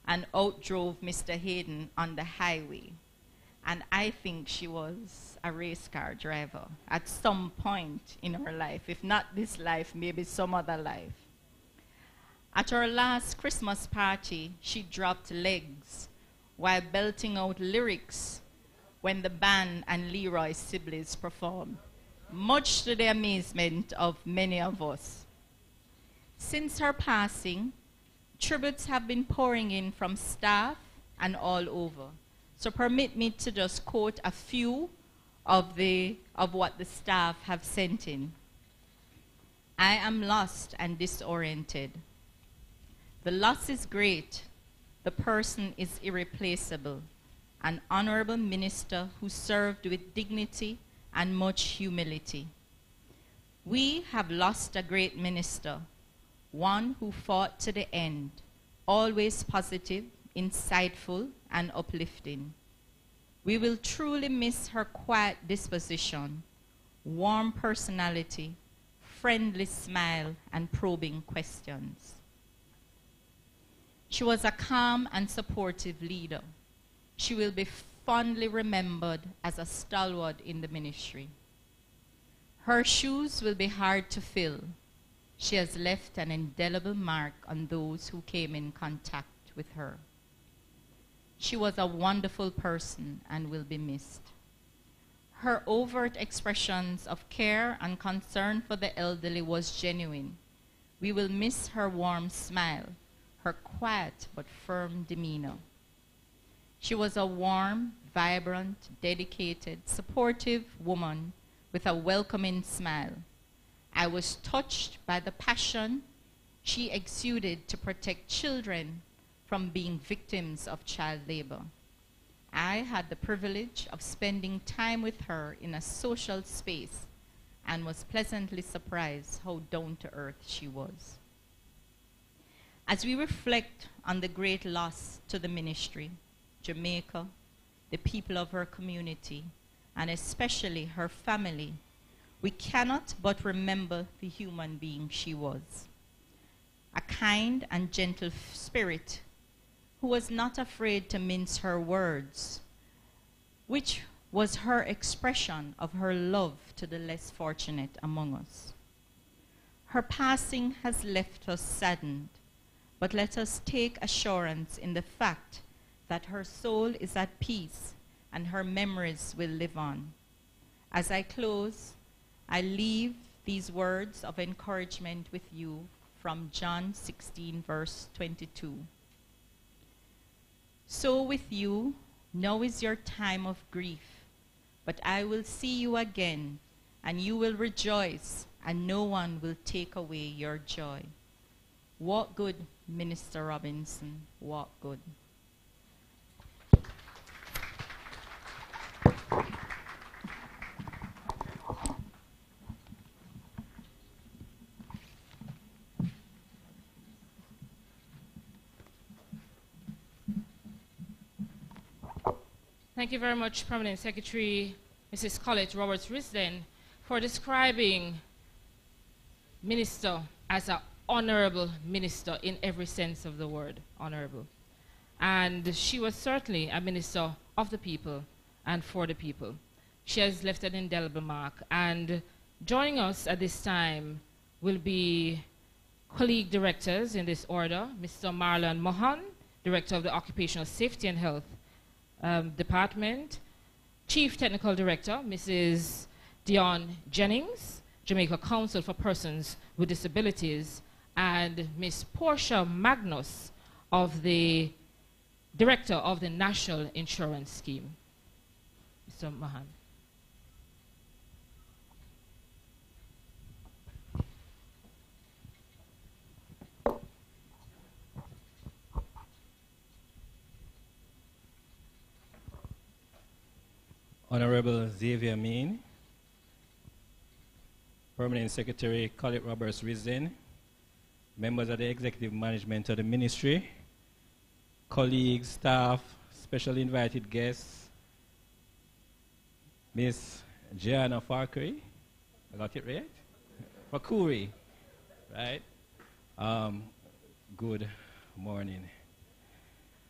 and outdrove Mr. Hayden on the highway. And I think she was a race car driver at some point in her life. If not this life, maybe some other life. At her last Christmas party, she dropped legs while belting out lyrics when the band and Leroy siblings performed, much to the amazement of many of us. Since her passing, tributes have been pouring in from staff and all over. So permit me to just quote a few of what the staff have sent in. I am lost and disoriented. The loss is great. The person is irreplaceable. An honorable minister who served with dignity and much humility. We have lost a great minister, one who fought to the end, always positive, insightful, and uplifting. We will truly miss her quiet disposition, warm personality, friendly smile, and probing questions. She was a calm and supportive leader. She will be fondly remembered as a stalwart in the ministry. Her shoes will be hard to fill. She has left an indelible mark on those who came in contact with her. She was a wonderful person and will be missed. Her overt expressions of care and concern for the elderly was genuine. We will miss her warm smile, her quiet but firm demeanor. She was a warm, vibrant, dedicated, supportive woman with a welcoming smile. I was touched by the passion she exuded to protect children from being victims of child labor. I had the privilege of spending time with her in a social space and was pleasantly surprised how down-to-earth she was. As we reflect on the great loss to the ministry, Jamaica, the people of her community, and especially her family, we cannot but remember the human being she was. A kind and gentle spirit who was not afraid to mince her words, which was her expression of her love to the less fortunate among us. Her passing has left us saddened, but let us take assurance in the fact that her soul is at peace and her memories will live on. As I close, I leave these words of encouragement with you from John 16, verse 22. So with you, now is your time of grief, but I will see you again, and you will rejoice, and no one will take away your joy. Walk good, Minister Robinson, walk good. Thank you very much, Permanent Secretary Mrs. Collett Roberts-Risden, for describing minister as an honorable minister in every sense of the word, honorable. And she was certainly a minister of the people and for the people. She has left an indelible mark. And joining us at this time will be colleague directors in this order, Mr. Marlon Mohan, Director of the Occupational Safety and Health Department, Chief Technical Director, Mrs. Dion Jennings, Jamaica Council for Persons with Disabilities, and Ms. Portia Magnus, of the Director of the National Insurance Scheme. Mr. Mahan. Honorable Xavier Mean, Permanent Secretary Collett Roberts-Risden, members of the executive management of the ministry, colleagues, staff, special invited guests, Miss Gianna Farkery, I got it right? Fakuri, right? Good morning.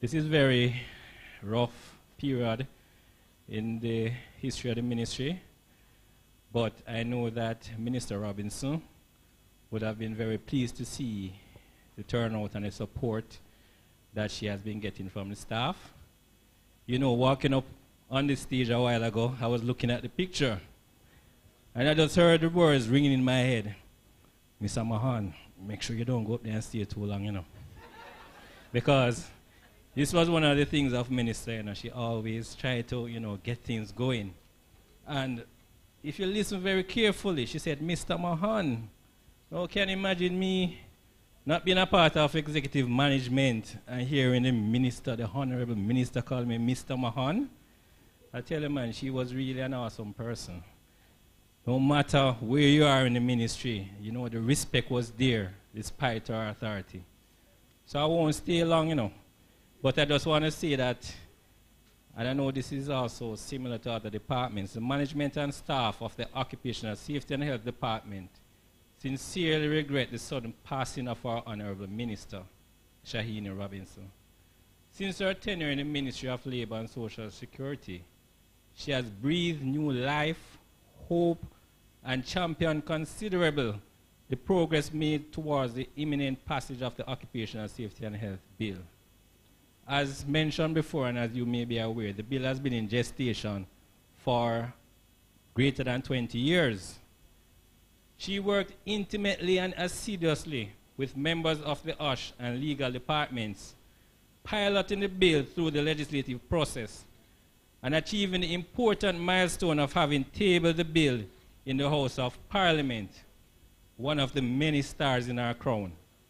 This is very rough period in the history of the ministry, but I know that Minister Robinson would have been very pleased to see the turnout and the support that she has been getting from the staff. You know, walking up on the stage a while ago, I was looking at the picture, and I just heard the words ringing in my head. Mr. Mahan, make sure you don't go up there and stay too long, you know. Because this was one of the things of Minister, you know, she always tried to, you know, get things going. And if you listen very carefully, she said, Mr. Mahan, oh, can you imagine me not being a part of executive management and hearing the minister, the honorable minister, call me Mr. Mahan? I tell you, man, she was really an awesome person. No matter where you are in the ministry, you know, the respect was there, despite her authority. So I won't stay long, you know. But I just want to say that, and I know this is also similar to other departments, the management and staff of the Occupational Safety and Health Department sincerely regret the sudden passing of our Honorable Minister, Shahine Robinson. Since her tenure in the Ministry of Labor and Social Security, she has breathed new life, hope, and championed considerable the progress made towards the imminent passage of the Occupational Safety and Health Bill. As mentioned before, and as you may be aware, the bill has been in gestation for greater than 20 years. She worked intimately and assiduously with members of the OSH and legal departments, piloting the bill through the legislative process and achieving the important milestone of having tabled the bill in the House of Parliament, one of the many stars in our crown.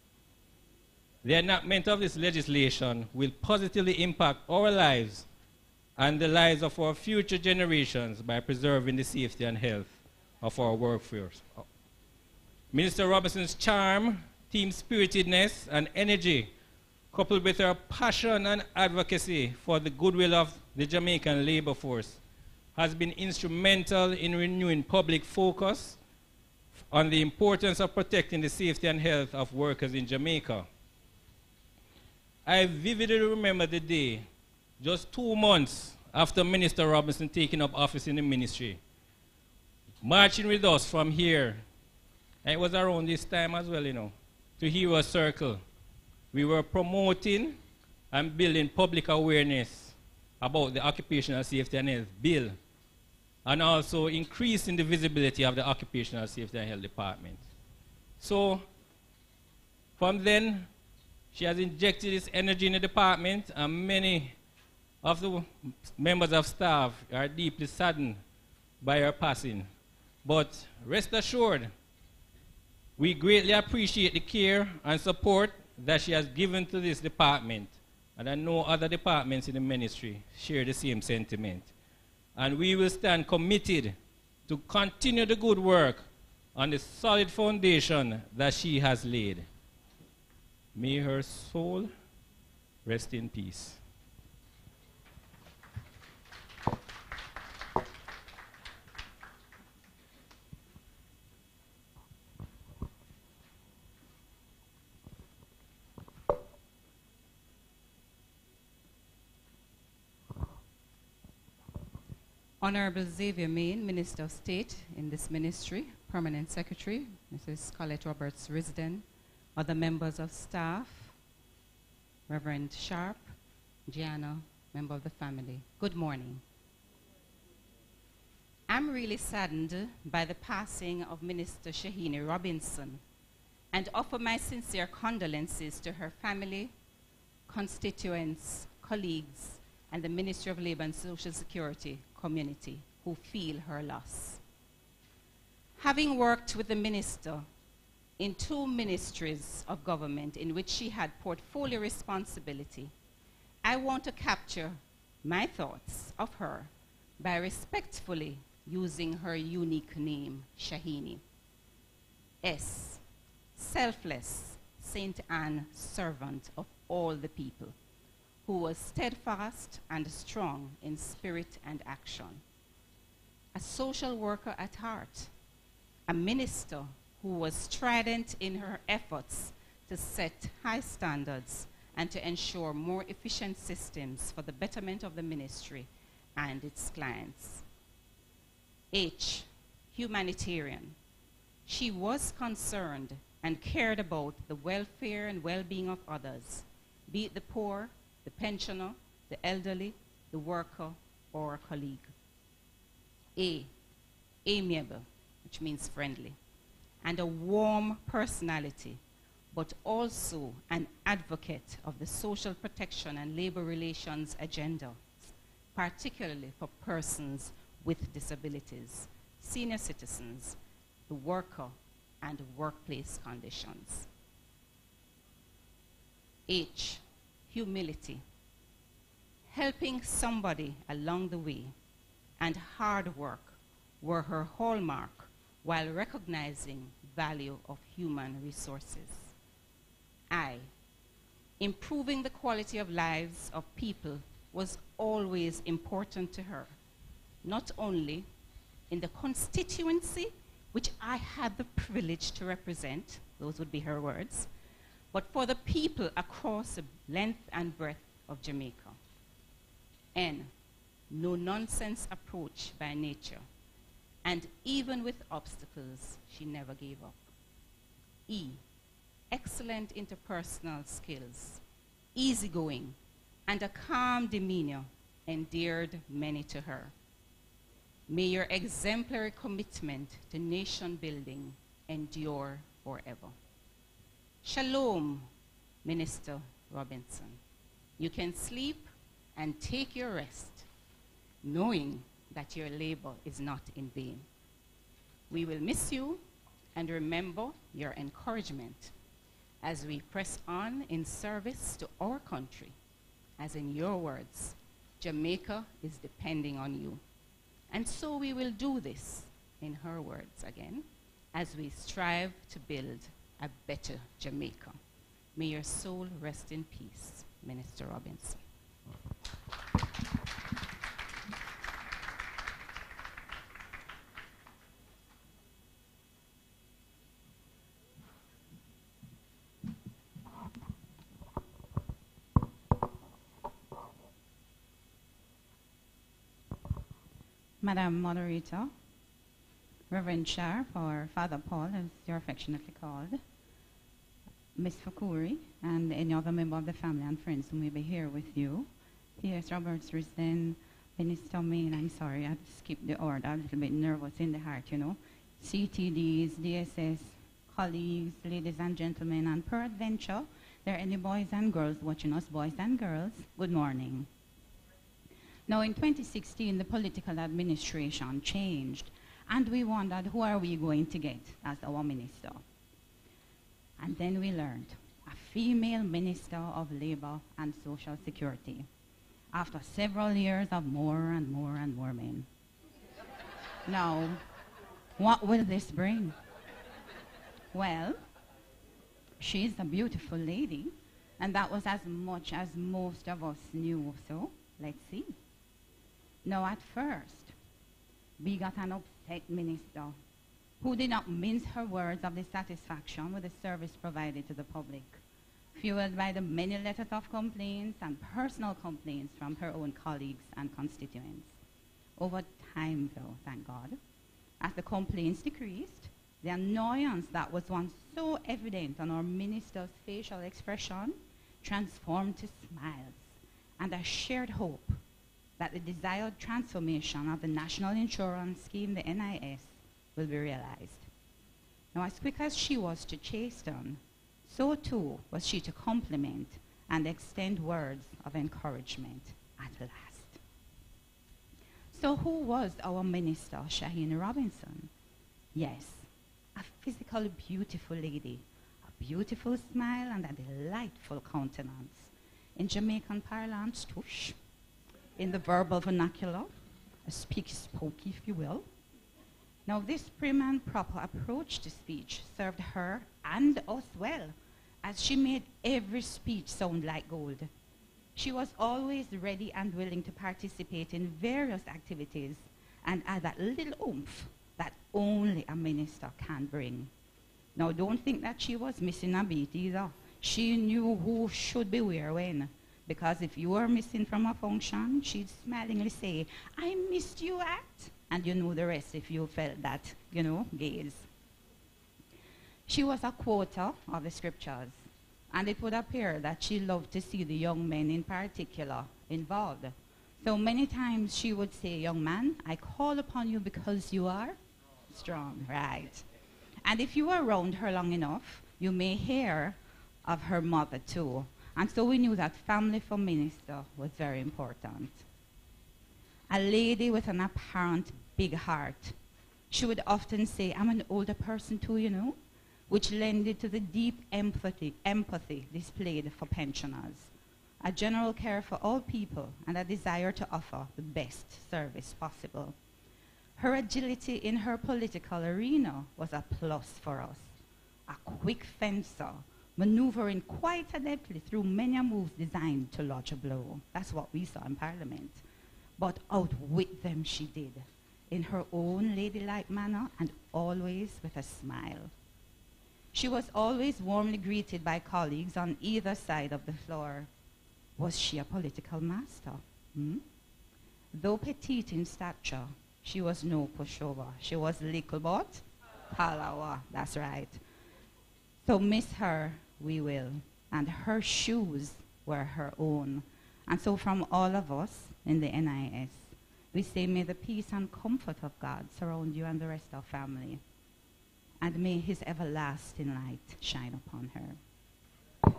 The enactment of this legislation will positively impact our lives and the lives of our future generations by preserving the safety and health of our workforce. Minister Robinson's charm, team-spiritedness, and energy, coupled with her passion and advocacy for the goodwill of the Jamaican labor force, has been instrumental in renewing public focus on the importance of protecting the safety and health of workers in Jamaica. I vividly remember the day, just 2 months after Minister Robinson taking up office in the ministry, marching with us from here, and it was around this time as well, you know, to Hero Circle. We were promoting and building public awareness about the Occupational Safety and Health Bill, and also increasing the visibility of the Occupational Safety and Health Department. So, from then, she has injected this energy in the department, and many of the members of staff are deeply saddened by her passing. But rest assured, we greatly appreciate the care and support that she has given to this department, and I know other departments in the ministry share the same sentiment. And we will stand committed to continue the good work on the solid foundation that she has laid. May her soul rest in peace. Honorable Xavier Main, Minister of State in this ministry, Permanent Secretary, Mrs. Colette Roberts Risden, other members of staff, Reverend Sharp, Gianna, member of the family. Good morning. I'm really saddened by the passing of Minister Shahine Robinson and offer my sincere condolences to her family, constituents, colleagues, and the Ministry of Labor and Social Security community who feel her loss. Having worked with the minister in 2 ministries of government in which she had portfolio responsibility, I want to capture my thoughts of her by respectfully using her unique name, Shahine. S, selfless, Saint Anne servant of all the people, who was steadfast and strong in spirit and action. A social worker at heart, a minister who was strident in her efforts to set high standards and to ensure more efficient systems for the betterment of the ministry and its clients. H, humanitarian. She was concerned and cared about the welfare and well-being of others, be it the poor, the pensioner, the elderly, the worker, or a colleague. A, amiable, which means friendly, and a warm personality, but also an advocate of the social protection and labor relations agenda, particularly for persons with disabilities, senior citizens, the worker, and workplace conditions. H, humility. Helping somebody along the way and hard work were her hallmark while recognizing value of human resources. I, improving the quality of lives of people was always important to her, not only in the constituency which I had the privilege to represent, those would be her words, but for the people across the length and breadth of Jamaica. N, no-nonsense approach by nature, and even with obstacles, she never gave up. E, excellent interpersonal skills, easygoing, and a calm demeanor endeared many to her. May your exemplary commitment to nation building endure forever. Shalom, Minister Robinson. You can sleep and take your rest, knowing that your labor is not in vain. We will miss you and remember your encouragement as we press on in service to our country. As in your words, Jamaica is depending on you. And so we will do this, in her words again, as we strive to build a better Jamaica. May your soul rest in peace, Minister Robinson. Madam Moderator, Reverend Shar, or Father Paul, as you're affectionately called, Miss Fakuri, and any other member of the family and friends who may be here with you, P.S. Roberts, Risden, Minister Main, I'm sorry, I skipped the order, I'm a little bit nervous in the heart, you know, CTDs, DSS, colleagues, ladies and gentlemen, and peradventure, there are any boys and girls watching us, boys and girls, good morning. Now, in 2016, the political administration changed, and we wondered, who are we going to get as our minister? And then we learned, a female minister of labor and social security, after several years of more and more and more men. Now, what will this bring? Well, she's a beautiful lady, and that was as much as most of us knew, so let's see. Now, at first, we got an upset minister who did not mince her words of dissatisfaction with the service provided to the public, fueled by the many letters of complaints and personal complaints from her own colleagues and constituents. Over time, though, thank God, as the complaints decreased, the annoyance that was once so evident on our minister's facial expression transformed to smiles and a shared hope that the desired transformation of the National Insurance Scheme, the NIS, will be realized. Now, as quick as she was to chasten, so too was she to compliment and extend words of encouragement at last. So who was our minister, Shahine Robinson? Yes, a physically beautiful lady, a beautiful smile and a delightful countenance. In Jamaican parlance, tush. In the verbal vernacular, a speaky-spokey, if you will. Now, this prim and proper approach to speech served her and us well, as she made every speech sound like gold. She was always ready and willing to participate in various activities and add that little oomph that only a minister can bring. Now, don't think that she was missing a beat either. She knew who should be where when. Because if you were missing from a function, she'd smilingly say, I missed you at. And you know the rest if you felt that, gaze. She was a quoter of the scriptures. And it would appear that she loved to see the young men in particular involved. So many times she would say, young man, I call upon you because you are strong, right? And if you were around her long enough, you may hear of her mother too. And so we knew that family for minister was very important. A lady with an apparent big heart. She would often say, I'm an older person too, which lended to the deep empathy displayed for pensioners, a general care for all people, and a desire to offer the best service possible. Her agility in her political arena was a plus for us. A quick fencer, maneuvering quite adeptly through many moves designed to lodge a blow. That's what we saw in Parliament. But outwit them she did, in her own ladylike manner and always with a smile. She was always warmly greeted by colleagues on either side of the floor. Was she a political master? Though petite in stature, she was no pushover. She was little but palawa, that's right. So miss her we will, and her shoes were her own. And so from all of us in the NIS, we say, may the peace and comfort of God surround you and the rest of family, and may his everlasting light shine upon her.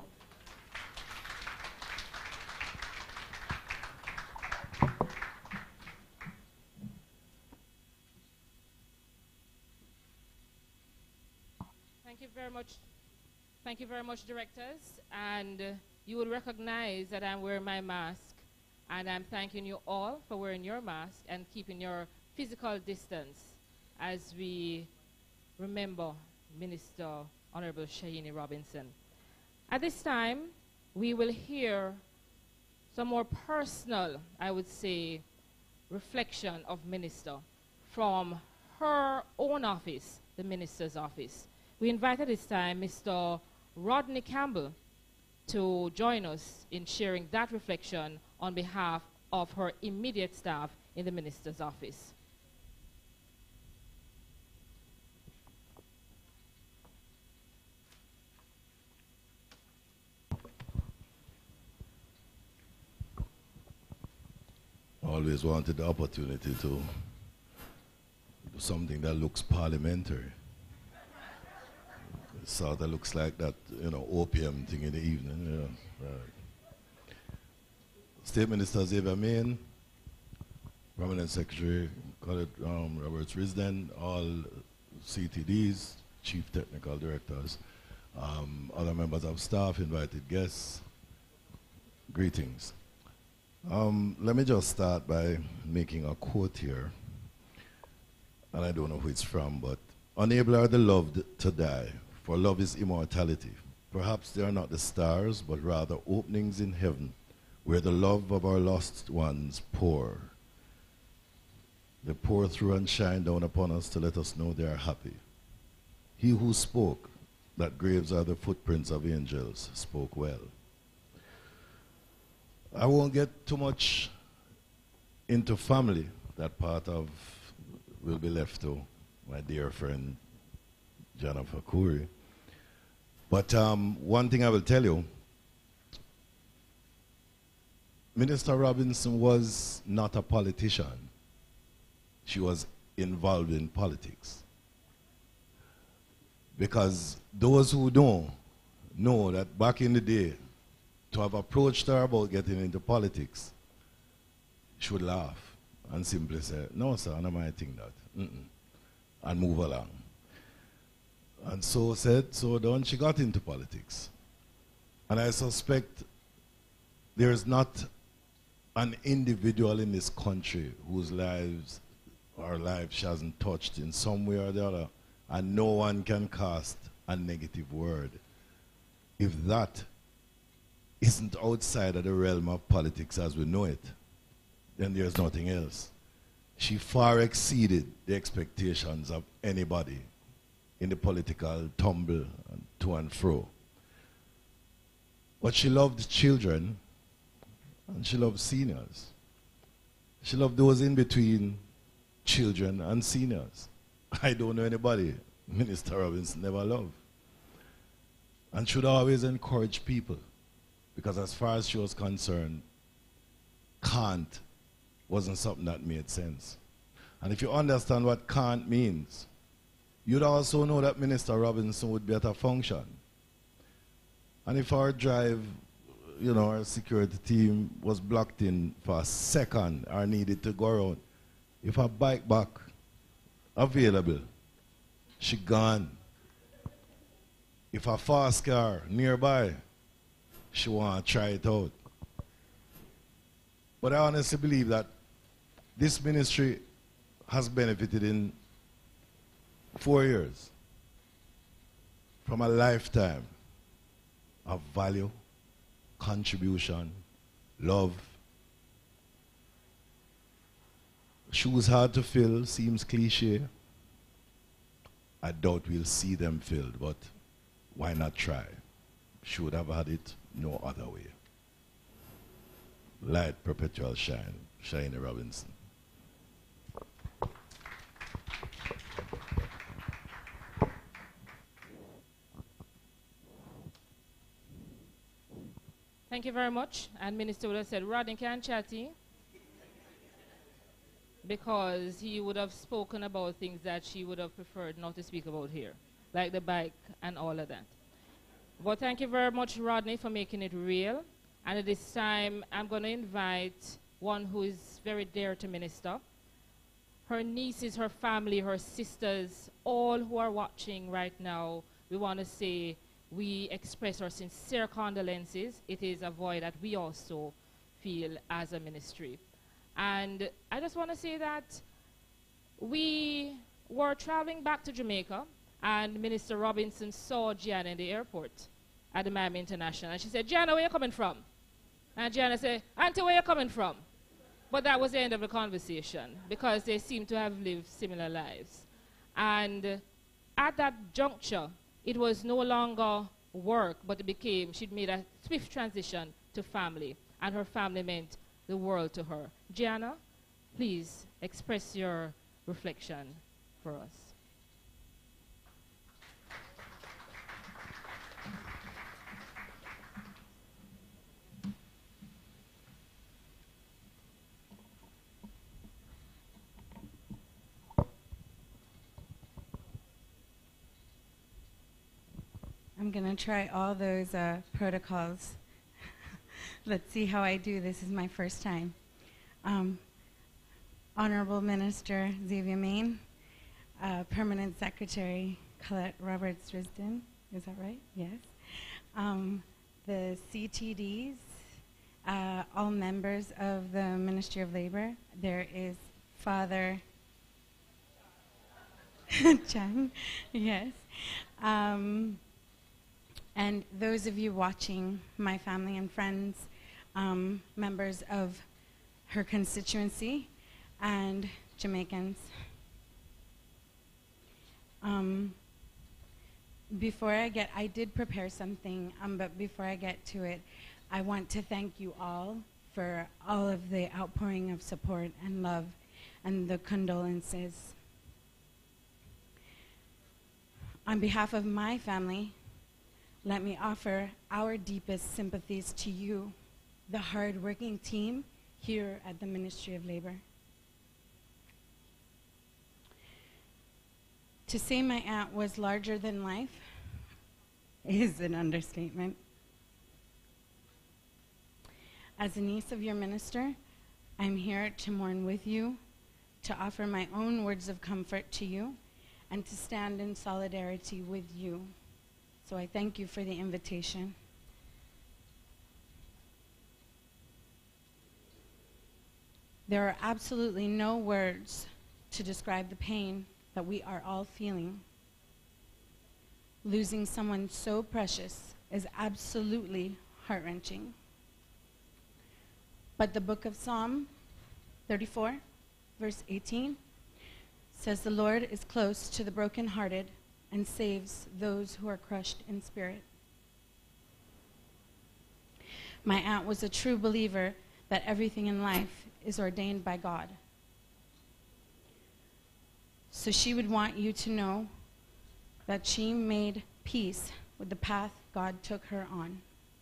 Thank you very much. Thank you very much, directors. And you will recognize that I'm wearing my mask. And I'm thanking you all for wearing your mask and keeping your physical distance as we remember Minister Honorable Shahine Robinson. At this time, we will hear some more personal, I would say, reflection of Minister from her own office, the Minister's office. We invite at this time Mr. Rodney Campbell to join us in sharing that reflection on behalf of her immediate staff in the Minister's office. Always wanted the opportunity to do something that looks parliamentary. It sort of looks like that, opium thing in the evening. Yeah, right. State Minister Xavier Main, Permanent Secretary Robert Risden, all CTDs, Chief Technical Directors, other members of staff, invited guests, greetings. Let me just start by making a quote here, and I don't know who it's from, but unable are the loved to die, for love is immortality. Perhaps they are not the stars, but rather openings in heaven, where the love of our lost ones pour. They pour through and shine down upon us to let us know they are happy. He who spoke that graves are the footprints of angels spoke well. I won't get too much into family. That part of will be left to my dear friend Jennifer Coury. But one thing I will tell you, Minister Robinson was not a politician. She was involved in politics. Because those who don't know that back in the day, to have approached her about getting into politics, she would laugh and simply say, no sir, I might think that, and move along. And so said, so done, she got into politics. And I suspect there is not an individual in this country whose lives or life she hasn't touched in some way or the other, and no one can cast a negative word. If that isn't outside of the realm of politics as we know it, then there's nothing else. She far exceeded the expectations of anybody in the political tumble to and fro. But she loved children and she loved seniors. She loved those in between children and seniors. I don't know anybody Minister Robinson never loved. And should always encourage people, because as far as she was concerned, can't wasn't something that made sense. And if you understand what can't means, you'd also know that Minister Robinson would be at a function. And if our drive, you know, our security team was blocked in for a second or needed to go around, if a bike back available, she gone. If a fast car nearby, she want to try it out. But I honestly believe that this ministry has benefited in 4 years from a lifetime of value, contribution, love. Shoes hard to fill, seems cliche. I doubt we'll see them filled, but why not try? Should have had it no other way. Light perpetual shine, Shahine Robinson. Thank you very much. And Minister would have said, Rodney can't chatty, because he would have spoken about things that she would have preferred not to speak about here, like the bike and all of that. But thank you very much, Rodney, for making it real. And at this time, I'm going to invite one who is very dear to Minister. Her nieces, her family, her sisters, all who are watching right now, we want to say we express our sincere condolences. It is a void that we also feel as a ministry. And I just want to say that we were traveling back to Jamaica, and Minister Robinson saw Gianna in the airport at the Miami International. And she said, Gianna, where you coming from? And Gianna said, Auntie, where you coming from? But that was the end of the conversation, because they seem to have lived similar lives. And at that juncture, it was no longer work, but it became, she'd made a swift transition to family. And her family meant the world to her. Gianna, please express your reflection for us. I'm going to try all those protocols. Let's see how I do. This is my first time. Honorable Minister Xavier Main, Permanent Secretary Colette Roberts-Risden, is that right? Yes. The CTDs, all members of the Ministry of Labor. There is Father Chan, yes. And those of you watching, my family and friends, members of her constituency, and Jamaicans. I did prepare something, but before I get to it, I want to thank you all for all of the outpouring of support and love and the condolences. On behalf of my family, let me offer our deepest sympathies to you, the hard-working team here at the Ministry of Labor. To say my aunt was larger than life is an understatement. As a niece of your minister, I'm here to mourn with you, to offer my own words of comfort to you, and to stand in solidarity with you. So I thank you for the invitation. There are absolutely no words to describe the pain that we are all feeling. Losing someone so precious is absolutely heart-wrenching. But the book of Psalm 34, verse 18, says, "The Lord is close to the brokenhearted and saves those who are crushed in spirit." My aunt was a true believer that everything in life is ordained by God. So she would want you to know that she made peace with the path God took her on.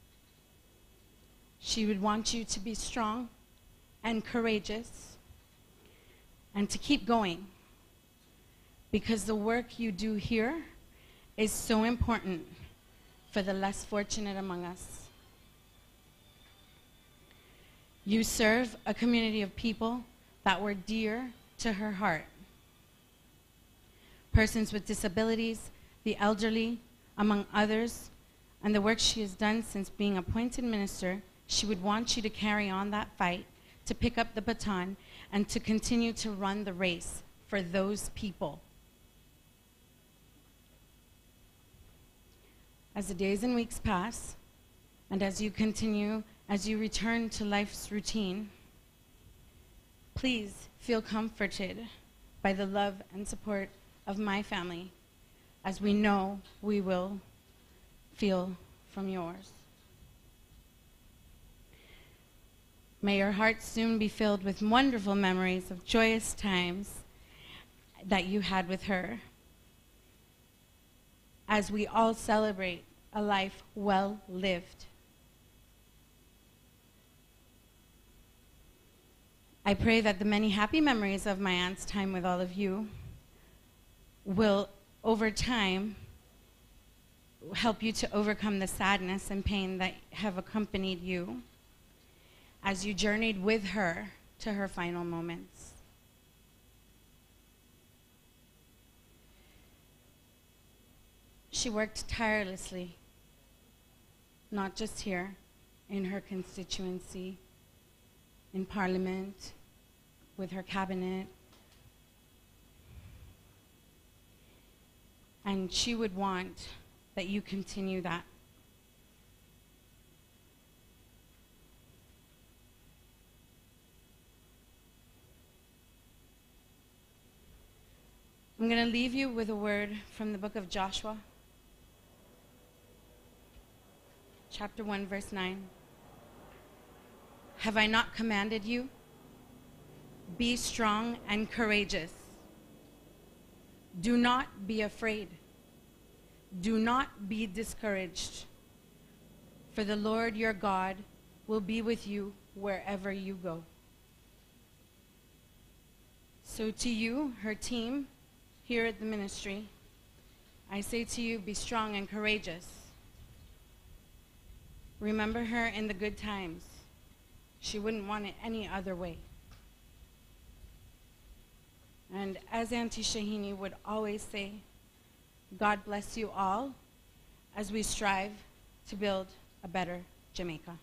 She would want you to be strong and courageous and to keep going, because the work you do here is so important for the less fortunate among us. You serve a community of people that were dear to her heart. Persons with disabilities, the elderly, among others, and the work she has done since being appointed minister. She would want you to carry on that fight, to pick up the baton, and to continue to run the race for those people. As the days and weeks pass, and as you return to life's routine, please feel comforted by the love and support of my family, as we know we will feel from yours. May your heart soon be filled with wonderful memories of joyous times that you had with her, as we all celebrate a life well lived. I pray that the many happy memories of my aunt's time with all of you will, over time, help you to overcome the sadness and pain that have accompanied you as you journeyed with her to her final moments. She worked tirelessly, not just here, in her constituency, in Parliament, with her cabinet. And she would want that you continue that. I'm going to leave you with a word from the book of Joshua, chapter 1, verse 9. Have I not commanded you? Be strong and courageous. Do not be afraid. Do not be discouraged. For the Lord your God will be with you wherever you go. So to you, her team, here at the ministry, I say to you, be strong and courageous. Remember her in the good times. She wouldn't want it any other way. And as Auntie Shahine would always say, God bless you all as we strive to build a better Jamaica.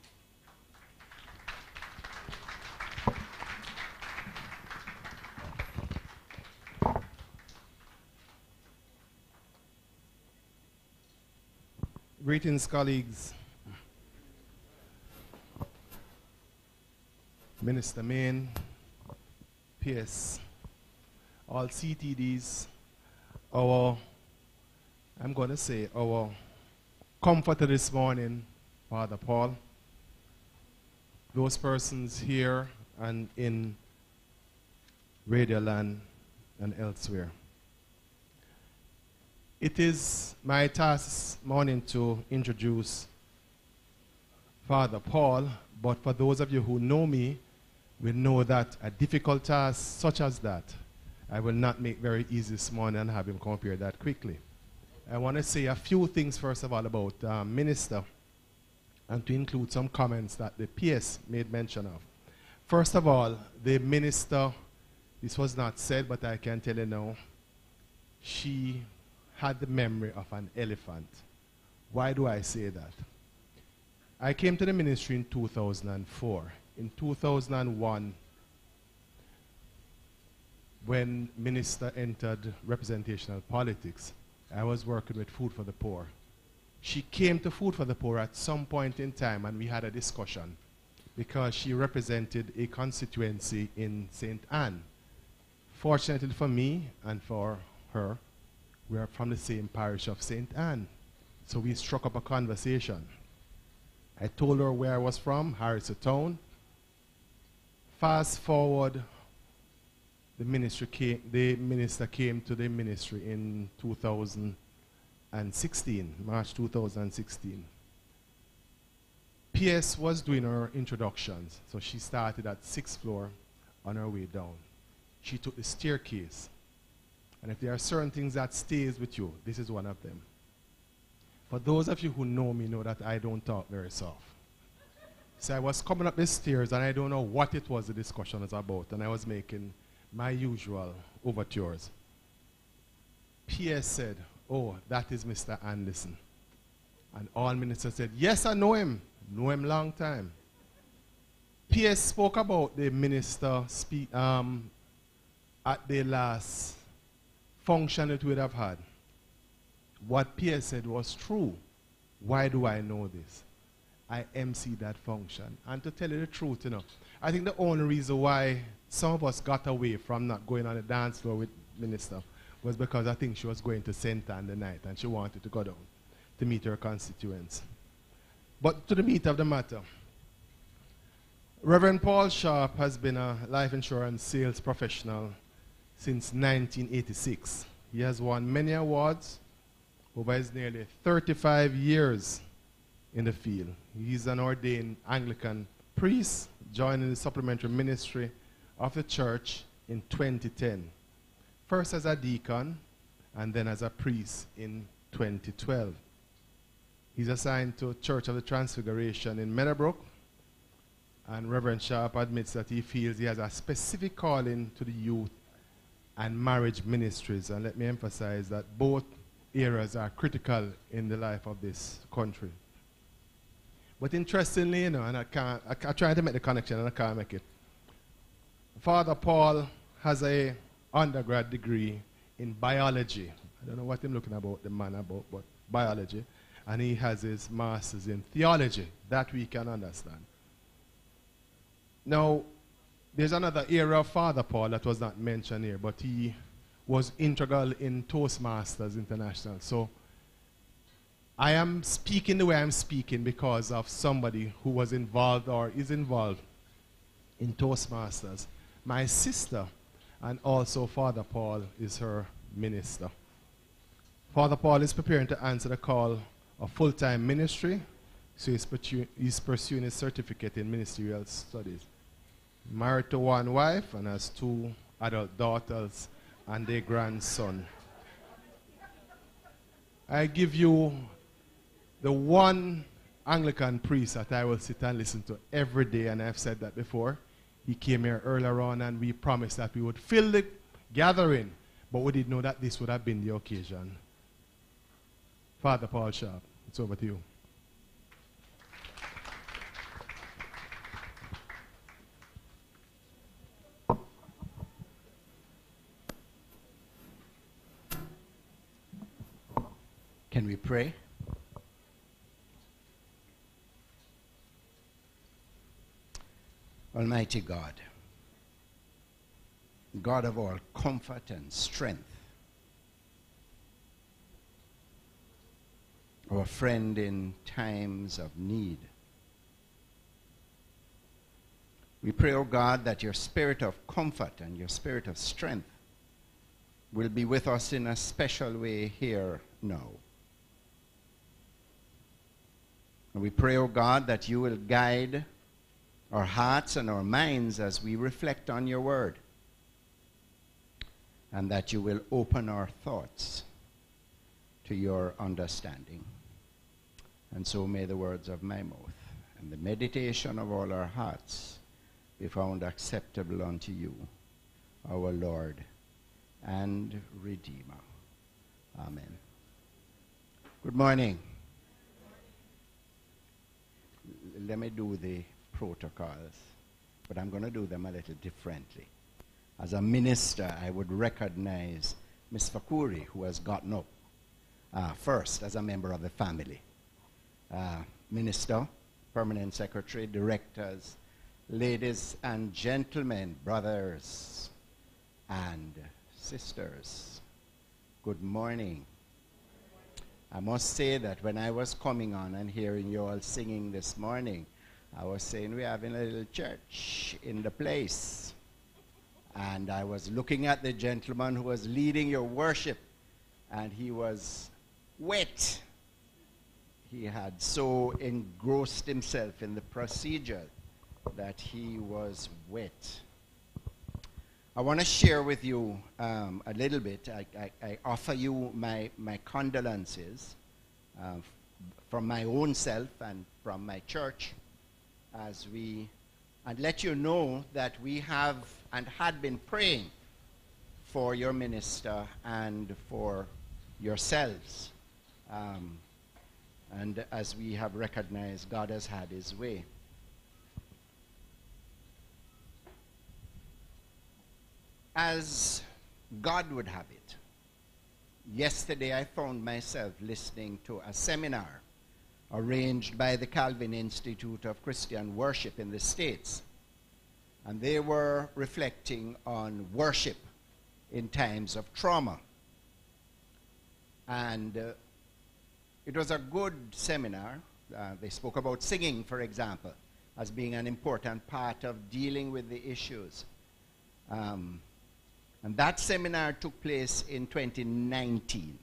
Greetings, colleagues. Minister Main, PS, all CTDs, our comforter this morning, Father Paul, those persons here and in Radio Land and elsewhere. It is my task this morning to introduce Father Paul, but for those of you who know me, will know that a difficult task such as that, I will not make very easy this morning and have him come up here that quickly. I want to say a few things first of all about Minister, and to include some comments that the PS made mention of. First of all, the Minister, this was not said, but I can tell you now, she had the memory of an elephant. Why do I say that? I came to the ministry in 2004. In 2001, when Minister entered representational politics, I was working with Food for the Poor. She came to Food for the Poor at some point in time, and we had a discussion because she represented a constituency in St. Anne. Fortunately for me and for her, we are from the same parish of St. Anne. So we struck up a conversation. I told her where I was from, Harrisontown. Fast forward, the minister came to the ministry in 2016, March 2016. PS was doing her introductions, so she started at 6th floor on her way down. She took the staircase. And if there are certain things that stays with you, this is one of them. For those of you who know me know that I don't talk very soft. So I was coming up the stairs and I don't know what it was the discussion was about, and I was making my usual overtures. PS said, "Oh, that is Mr. Anderson." And all ministers said, "Yes, I know him long time." PS spoke about the minister at the last function that we'd have had. What PS said was true. Why do I know this? I emceed that function. And to tell you the truth, I think the only reason why some of us got away from not going on the dance floor with minister was because I think she was going to center on the night and she wanted to go down to meet her constituents. But to the meat of the matter, Reverend Paul Sharp has been a life insurance sales professional since 1986. He has won many awards over his nearly 35 years in the field. He's an ordained Anglican priest, joining the supplementary ministry of the church in 2010. First as a deacon, and then as a priest in 2012. He's assigned to Church of the Transfiguration in Meadowbrook, and Reverend Sharp admits that he feels he has a specific calling to the youth and marriage ministries. And let me emphasize that both areas are critical in the life of this country. But interestingly, and I tried to make the connection and I can't make it. Father Paul has an undergrad degree in biology. I don't know what I'm looking about, the man about, but biology. And he has his master's in theology. That we can understand. Now, there's another area of Father Paul that was not mentioned here, but he was integral in Toastmasters International. So I am speaking the way I'm speaking because of somebody who was involved or is involved in Toastmasters. My sister, and also Father Paul, is her minister. Father Paul is preparing to answer the call of full-time ministry, so he's pursuing his certificate in ministerial studies. Married to one wife and has 2 adult daughters and a grandson. I give you the one Anglican priest that I will sit and listen to every day, and I've said that before. He came here earlier on and we promised that we would fill the gathering, but we didn't know that this would have been the occasion. Father Paul Sharp, it's over to you. Can we pray? Almighty God, God of all comfort and strength, our friend in times of need, we pray, O God, that your spirit of comfort and your spirit of strength will be with us in a special way here now. And we pray, O God, that you will guide our hearts and our minds as we reflect on your word, and that you will open our thoughts to your understanding. And so may the words of my mouth and the meditation of all our hearts be found acceptable unto you, our Lord and Redeemer. Amen. Good morning. Let me do the protocols, but I'm going to do them a little differently. As a minister, I would recognize Ms. Fakuri, who has gotten up first as a member of the family. Minister, permanent secretary, directors, ladies and gentlemen, brothers and sisters, good morning. I must say that when I was coming on and hearing you all singing this morning, I was saying we're having a little church in the place. And I was looking at the gentleman who was leading your worship, and he was wet. He had so engrossed himself in the procedure that he was wet. I want to share with you a little bit. I offer you my condolences from my own self and from my church and let you know that we have and had been praying for your minister and for yourselves. And as we have recognized, God has had his way. As God would have it, yesterday I found myself listening to a seminar arranged by the Calvin Institute of Christian Worship in the States. And they were reflecting on worship in times of trauma. And it was a good seminar. They spoke about singing, for example, as being an important part of dealing with the issues. And that seminar took place in 2019.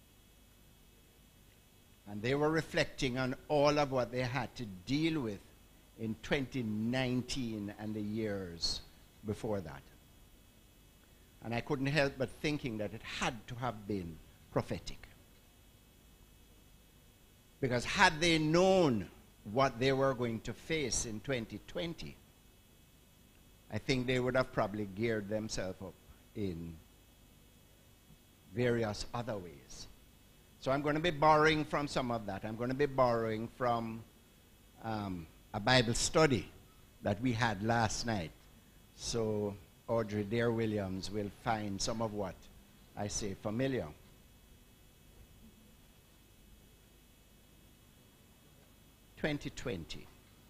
And they were reflecting on all of what they had to deal with in 2019 and the years before that. And I couldn't help but thinking that it had to have been prophetic. Because had they known what they were going to face in 2020, I think they would have probably geared themselves up in various other ways. So I'm going to be borrowing from some of that. I'm going to be borrowing from a Bible study that we had last night. So Audrey Dare Williams will find some of what I say familiar. "2020.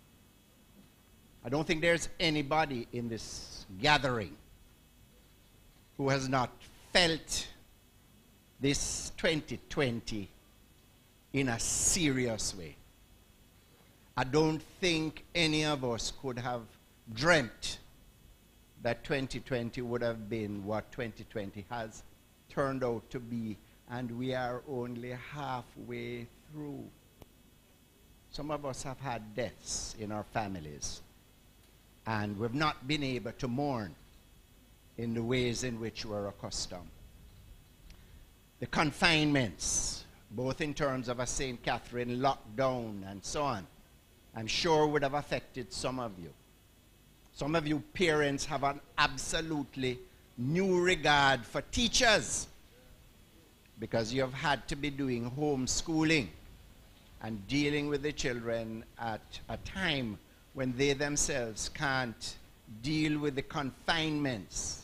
I don't think there's anybody in this gathering who has not felt this 2020 in a serious way. I don't think any of us could have dreamt that 2020 would have been what 2020 has turned out to be, and we are only halfway through. Some of us have had deaths in our families, and we've not been able to mourn in the ways in which we're accustomed. The confinements, both in terms of a St. Catherine lockdown and so on, I'm sure would have affected some of you. Some of you parents have an absolutely new regard for teachers because you have had to be doing homeschooling and dealing with the children at a time when they themselves can't deal with the confinements.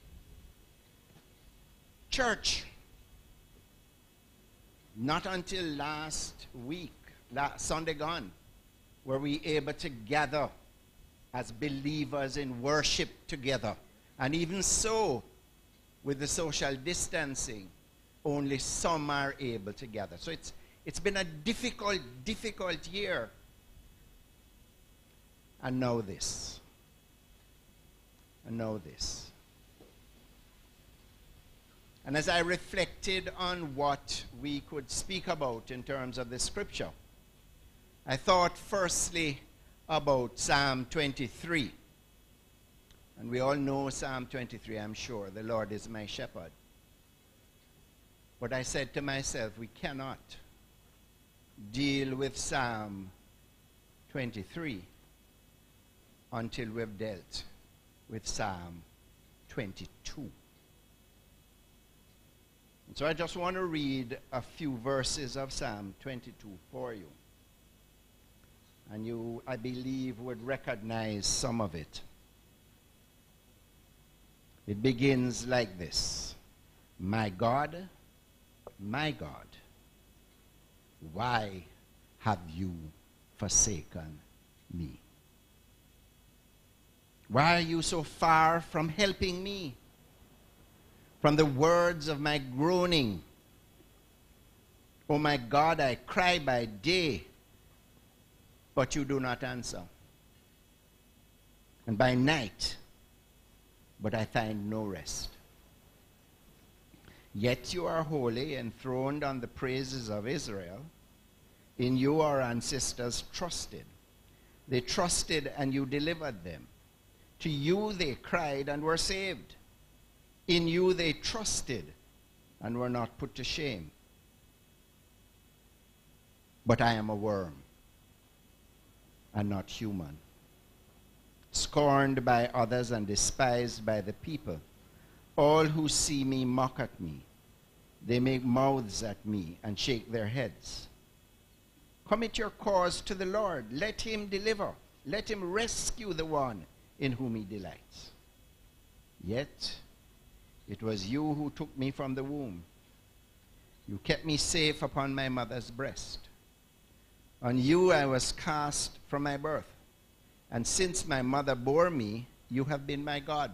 Church, not until last week, Sunday gone, were we able to gather as believers in worship together. And even so, with the social distancing, only some are able to gather. So it's been a difficult year. And now this. And now this. And as I reflected on what we could speak about in terms of the scripture, I thought firstly about Psalm 23. And we all know Psalm 23, I'm sure. The Lord is my shepherd. But I said to myself, we cannot deal with Psalm 23 until we've dealt with Psalm 22. And so I just want to read a few verses of Psalm 22 for you. And you, I believe, would recognize some of it. It begins like this. My God, why have you forsaken me? Why are you so far from helping me? From the words of my groaning, O my God, I cry by day, but you do not answer. And by night, but I find no rest. Yet you are holy, enthroned on the praises of Israel. In you our ancestors trusted. They trusted and you delivered them. To you they cried and were saved. In you they trusted and were not put to shame. But I am a worm and not human, scorned by others and despised by the people. All who see me mock at me. They make mouths at me and shake their heads. Commit your cause to the Lord. Let him deliver. Let him rescue the one in whom he delights. Yet it was you who took me from the womb. You kept me safe upon my mother's breast. On you I was cast from my birth. And since my mother bore me, you have been my God.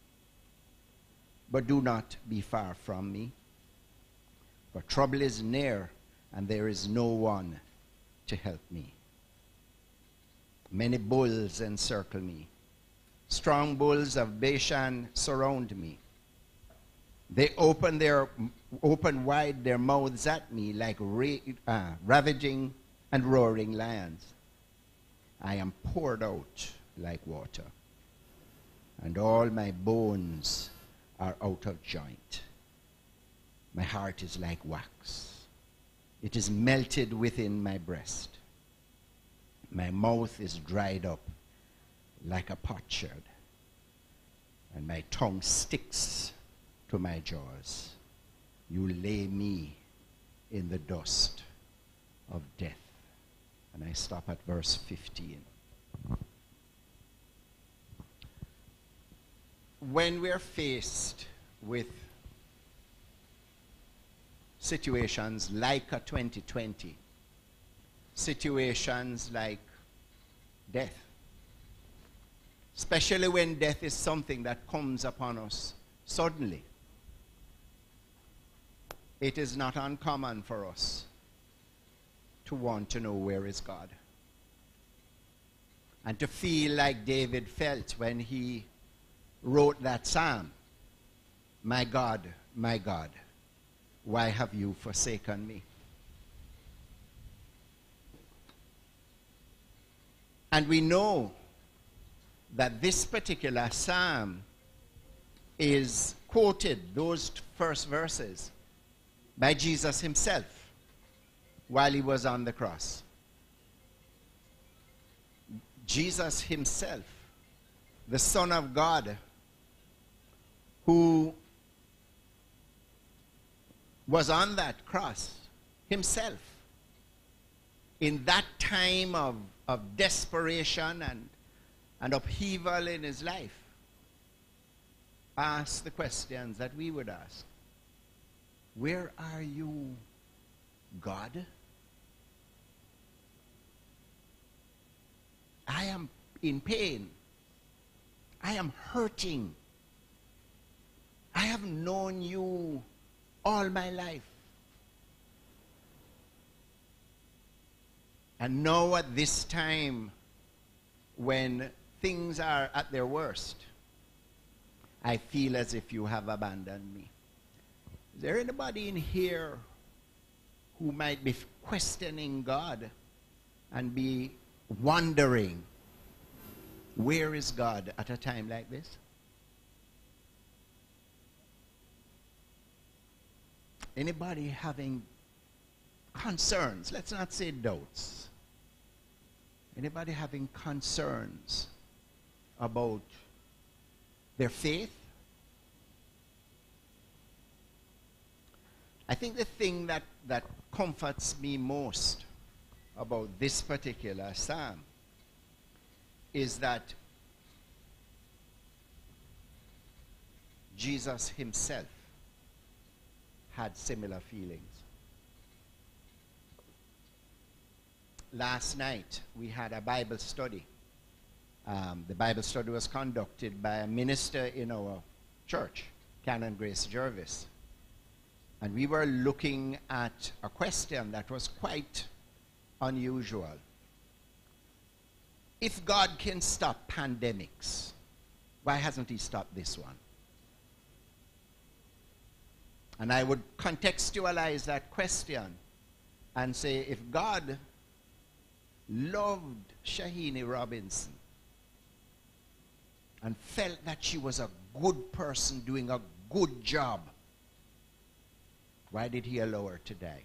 But do not be far from me, for trouble is near, and there is no one to help me. Many bulls encircle me. Strong bulls of Bashan surround me. They open wide their mouths at me like ravaging and roaring lions. I am poured out like water, and all my bones are out of joint. My heart is like wax. It is melted within my breast. My mouth is dried up like a potsherd, and my tongue sticks to my jaws. You lay me in the dust of death. And I stop at verse 15. When we're faced with situations like a 2020, situations like death, especially when death is something that comes upon us suddenly, it is not uncommon for us to want to know where is God, and to feel like David felt when he wrote that psalm, my God, why have you forsaken me? And we know that this particular psalm is quoted, those first verses, by Jesus himself while he was on the cross. Jesus himself, the Son of God, who was on that cross himself, in that time of desperation and upheaval in his life, asked the questions that we would ask. Where are you, God? I am in pain. I am hurting. I have known you all my life. And now at this time, when things are at their worst, I feel as if you have abandoned me. Is there anybody in here who might be questioning God and be wondering, where is God at a time like this? Anybody having concerns? Let's not say doubts. Anybody having concerns about their faith? I think the thing that comforts me most about this particular psalm is that Jesus himself had similar feelings. Last night we had a Bible study. The Bible study was conducted by a minister in our church, Canon Grace Jervis. And we were looking at a question that was quite unusual. If God can stop pandemics, why hasn't he stopped this one? And I would contextualize that question and say, if God loved Shahine Robinson and felt that she was a good person doing a good job, why did he allow her to die?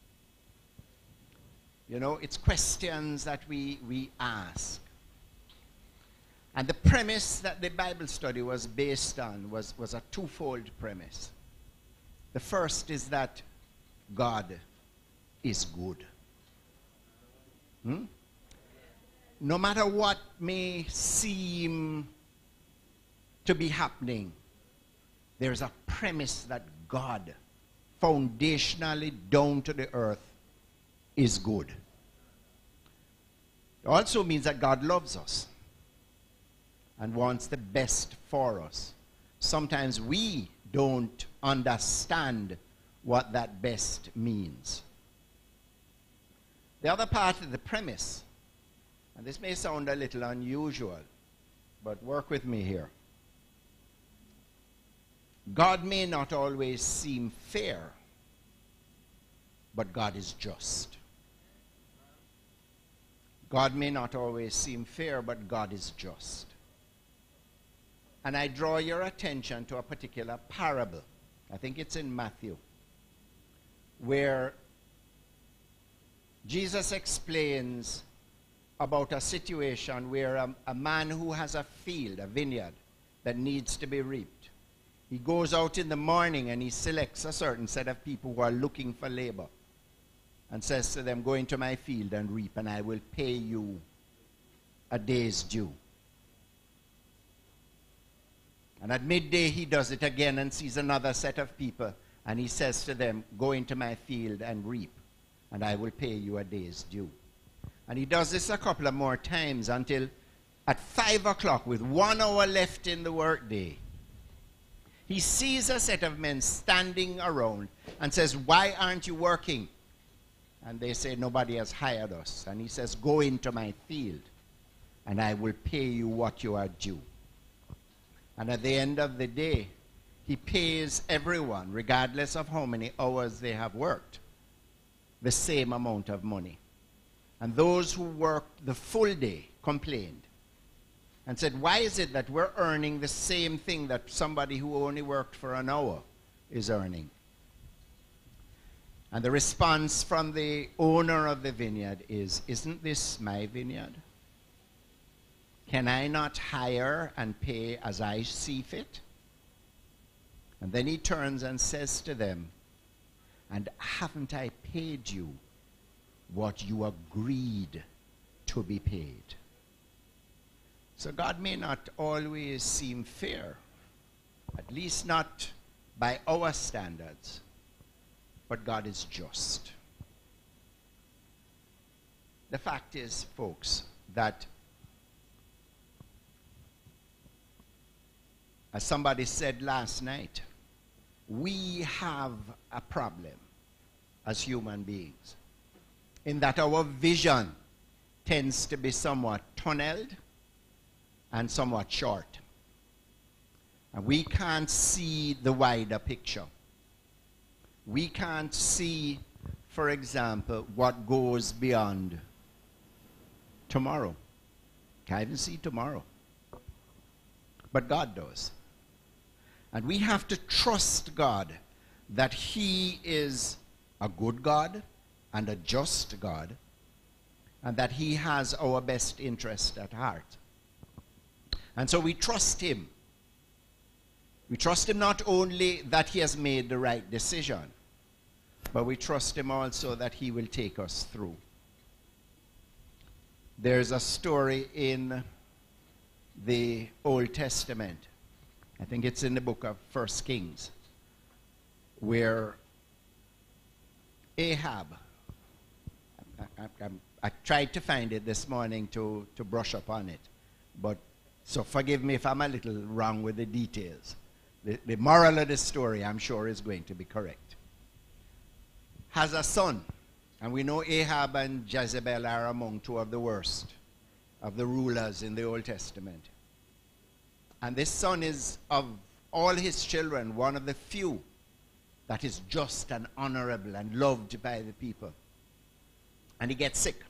You know, it's questions that we ask. And the premise that the Bible study was based on was a twofold premise. The first is that God is good. No matter what may seem to be happening, there's a premise that God, foundationally down to the earth, is good. It also means that God loves us and wants the best for us. Sometimes we don't understand what that best means. The other part of the premise, and this may sound a little unusual, but work with me here. God may not always seem fair, but God is just. God may not always seem fair, but God is just. And I draw your attention to a particular parable. I think it's in Matthew, where Jesus explains about a situation where a man who has a field, a vineyard, that needs to be reaped. He goes out in the morning and he selects a certain set of people who are looking for labor and says to them, go into my field and reap, and I will pay you a day's due. And at midday he does it again and sees another set of people, and he says to them, go into my field and reap, and I will pay you a day's due. And he does this a couple of more times until at 5 o'clock, with 1 hour left in the workday, he sees a set of men standing around and says, why aren't you working? And they say, nobody has hired us. And he says, go into my field and I will pay you what you are due. And at the end of the day, he pays everyone, regardless of how many hours they have worked, the same amount of money. And those who worked the full day complained and said, why is it that we're earning the same thing that somebody who only worked for an hour is earning? And the response from the owner of the vineyard is, isn't this my vineyard? Can I not hire and pay as I see fit? And then he turns and says to them, and haven't I paid you what you agreed to be paid? So God may not always seem fair, at least not by our standards, but God is just. The fact is, folks, that as somebody said last night, we have a problem as human beings in that our vision tends to be somewhat tunneled and somewhat short. And we can't see the wider picture. We can't see, for example, what goes beyond tomorrow. Can't even see tomorrow. But God does. And we have to trust God that He is a good God and a just God, and that He has our best interest at heart. And so we trust Him. We trust Him not only that He has made the right decision, but we trust Him also that He will take us through. There's a story in the Old Testament, I think it's in the book of 1 Kings, where Ahab, I tried to find it this morning to brush up on it, but so forgive me if I'm a little wrong with the details. The moral of the story, I'm sure, is going to be correct. has a son. And we know Ahab and Jezebel are among two of the worst of the rulers in the Old Testament. And this son is, of all his children, one of the few that is just and honorable and loved by the people. And he gets sick.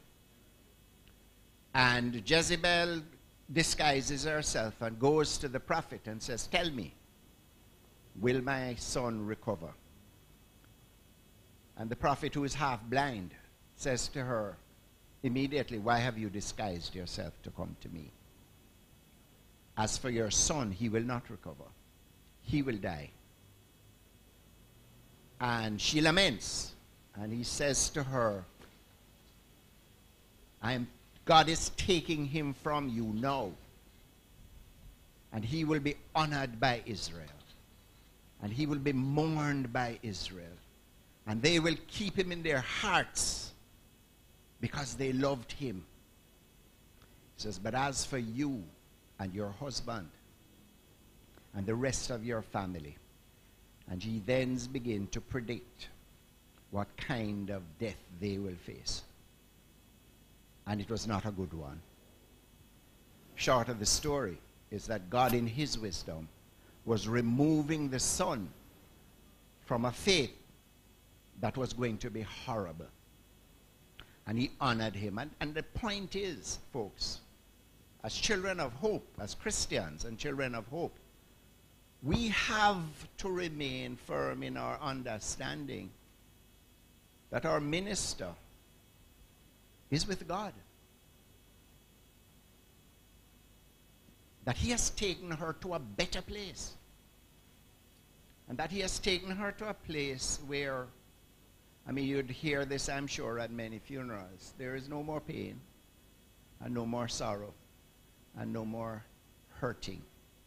And Jezebel disguises herself and goes to the prophet and says, "Tell me, will my son recover?" And the prophet, who is half blind, says to her immediately, "Why have you disguised yourself to come to me? As for your son, he will not recover. He will die." And she laments. And he says to her, God is taking him from you now. And he will be honored by Israel. And he will be mourned by Israel. And they will keep him in their hearts because they loved him. He says, "But as for you and your husband and the rest of your family," and he then begins to predict what kind of death they will face. And it was not a good one. Short of the story is that God, in his wisdom, was removing the son from a faith that was going to be horrible. And he honored him. And the point is, folks, as children of hope, as Christians and children of hope, we have to remain firm in our understanding that our minister is with God. That he has taken her to a better place. And that he has taken her to a place where, I mean, you'd hear this, I'm sure, at many funerals. There is no more pain, and no more sorrow, and no more hurting.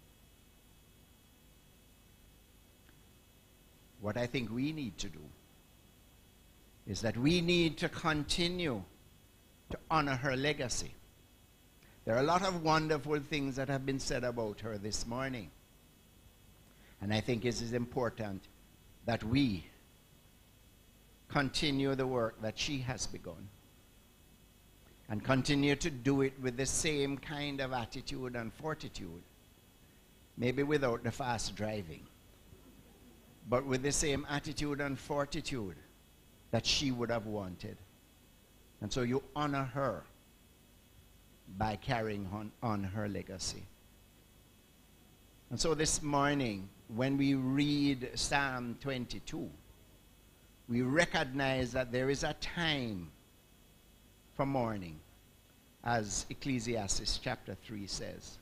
What I think we need to do is that we need to continue to honor her legacy. There are a lot of wonderful things that have been said about her this morning. And I think it is important that we continue the work that she has begun. And continue to do it with the same kind of attitude and fortitude. Maybe without the fast driving. But with the same attitude and fortitude that she would have wanted. And so you honor her by carrying on her legacy. And so this morning, when we read Psalm 22, we recognize that there is a time for mourning, as Ecclesiastes chapter 3 says.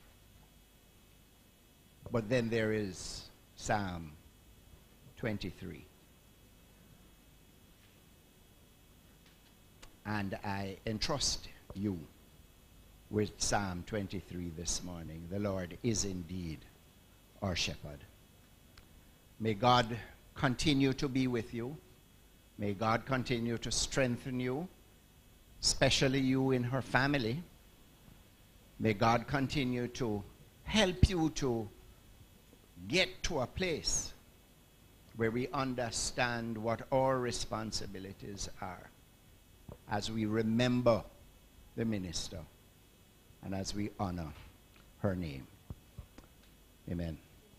But then there is Psalm 23. And I entrust you with Psalm 23 this morning. The Lord is indeed our shepherd. May God continue to be with you. May God continue to strengthen you, especially you in her family. May God continue to help you to get to a place where we understand what our responsibilities are as we remember the minister and as we honor her name. Amen.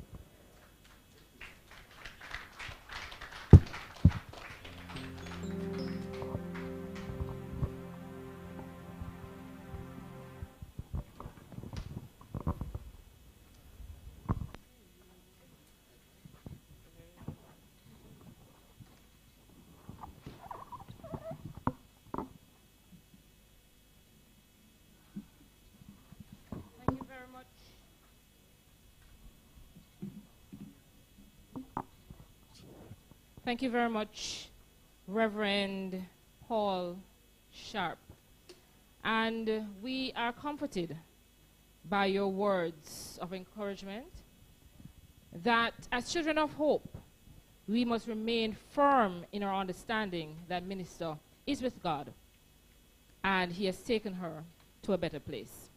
Thank you very much, Reverend Paul Sharp. And we are comforted by your words of encouragement that as children of hope, we must remain firm in our understanding that minister is with God and he has taken her to a better place.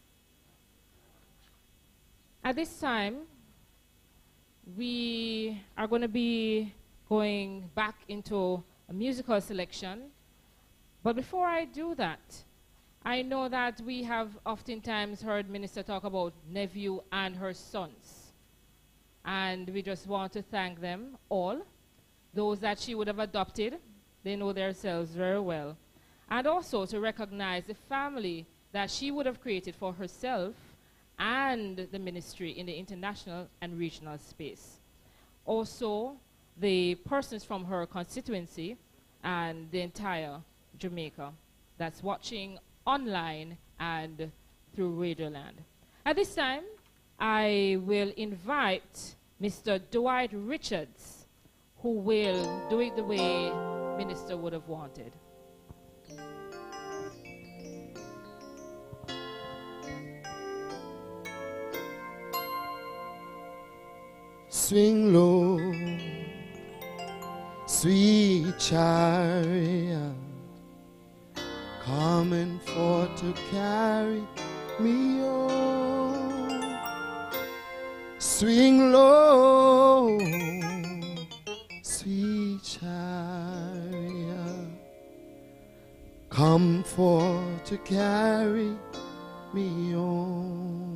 At this time, we are going to be going back into a musical selection. But before I do that, I know that we have oftentimes heard Minister talk about nephew and her sons. And we just want to thank them all. Those that she would have adopted, they know themselves very well. And also to recognize the family that she would have created for herself and the ministry in the international and regional space. Also, the persons from her constituency and the entire Jamaica that's watching online and through Radioland. At this time, I will invite Mr. Dwight Richards, who will do it the way Minister would have wanted. Swing low, sweet chariot, coming forth to carry me on. Swing low, sweet chariot, come forth to carry me on.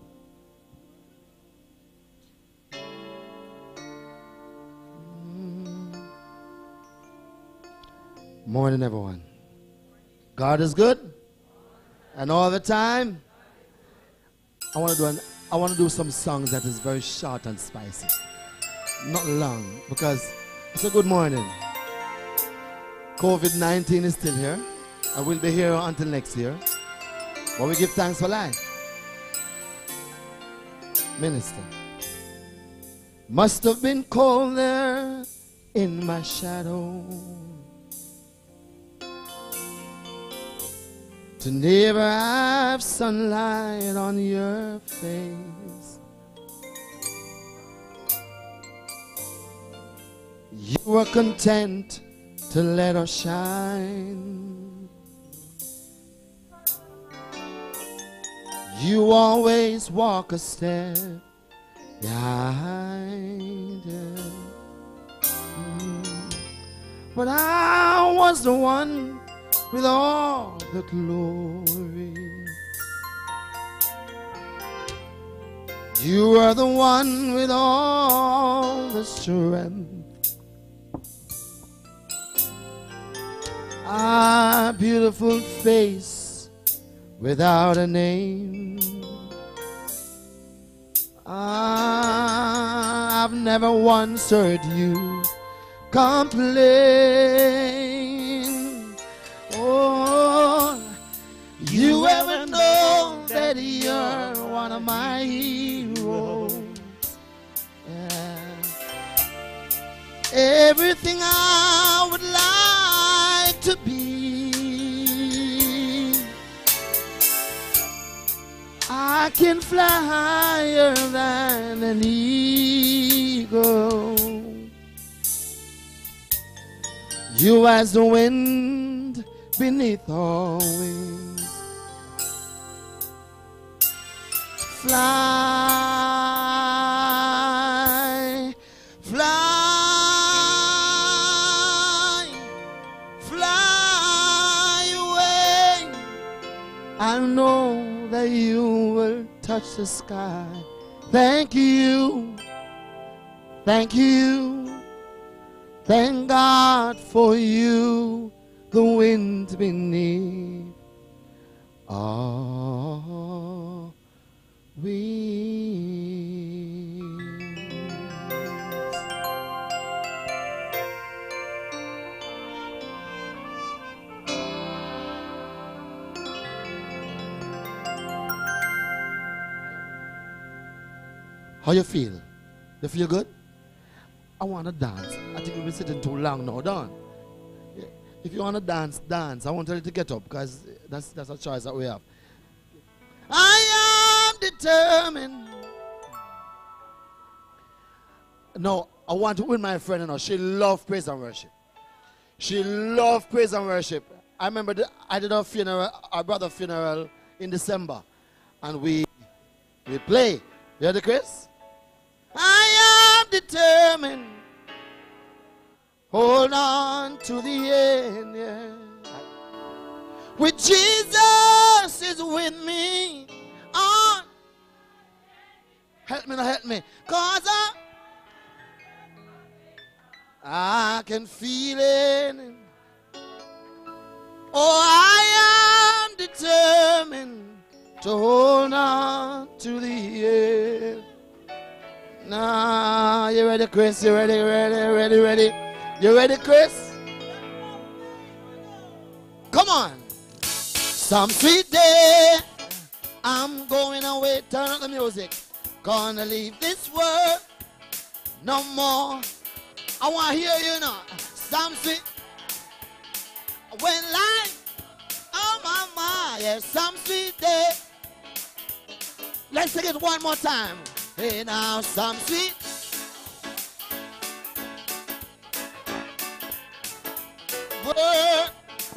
Morning, everyone. God is good, and all the time. I want to do some songs that is very short and spicy, not long, because it's a good morning. COVID-19 is still here, and we'll be here until next year. But we give thanks for life. Minister, must have been cold there in my shadow, to never have sunlight on your face. You were content to let us shine. You always walk a step behind it. But I was the one with all the glory. You are the one with all the strength. A beautiful face without a name. I've never once heard you complain. Oh, you ever know that you're one of my heroes? Yeah. Everything I would like to be, I can fly higher than an eagle. You as the wind beneath our wings. Fly, fly, fly away. I know that you will touch the sky. Thank you, thank you. Thank God for you, the wind beneath our wings. How you feel? You feel good? I want to dance. I think we've been sitting too long now, don't? If you want to dance, dance. I want you to get up because that's a choice that we have. I am determined. No, I want to win my friend. You know, she loved praise and worship. She loved praise and worship. I remember I did our funeral, our brother's funeral in December, and we play. You hear the Chris? I am determined. hold on to the end, yeah. With Jesus is with me on. Help me, now help me. Cause I can feel it. Oh, I am determined to hold on to the end. Nah, you ready, Chris? You ready, ready? You ready, Chris? Come on. Some sweet day, I'm going away. Turn up the music. Gonna leave this world no more. I want to hear you now. Some sweet, when life, oh my, yeah, some sweet day. Let's take it one more time. Hey now, some sweet. Word.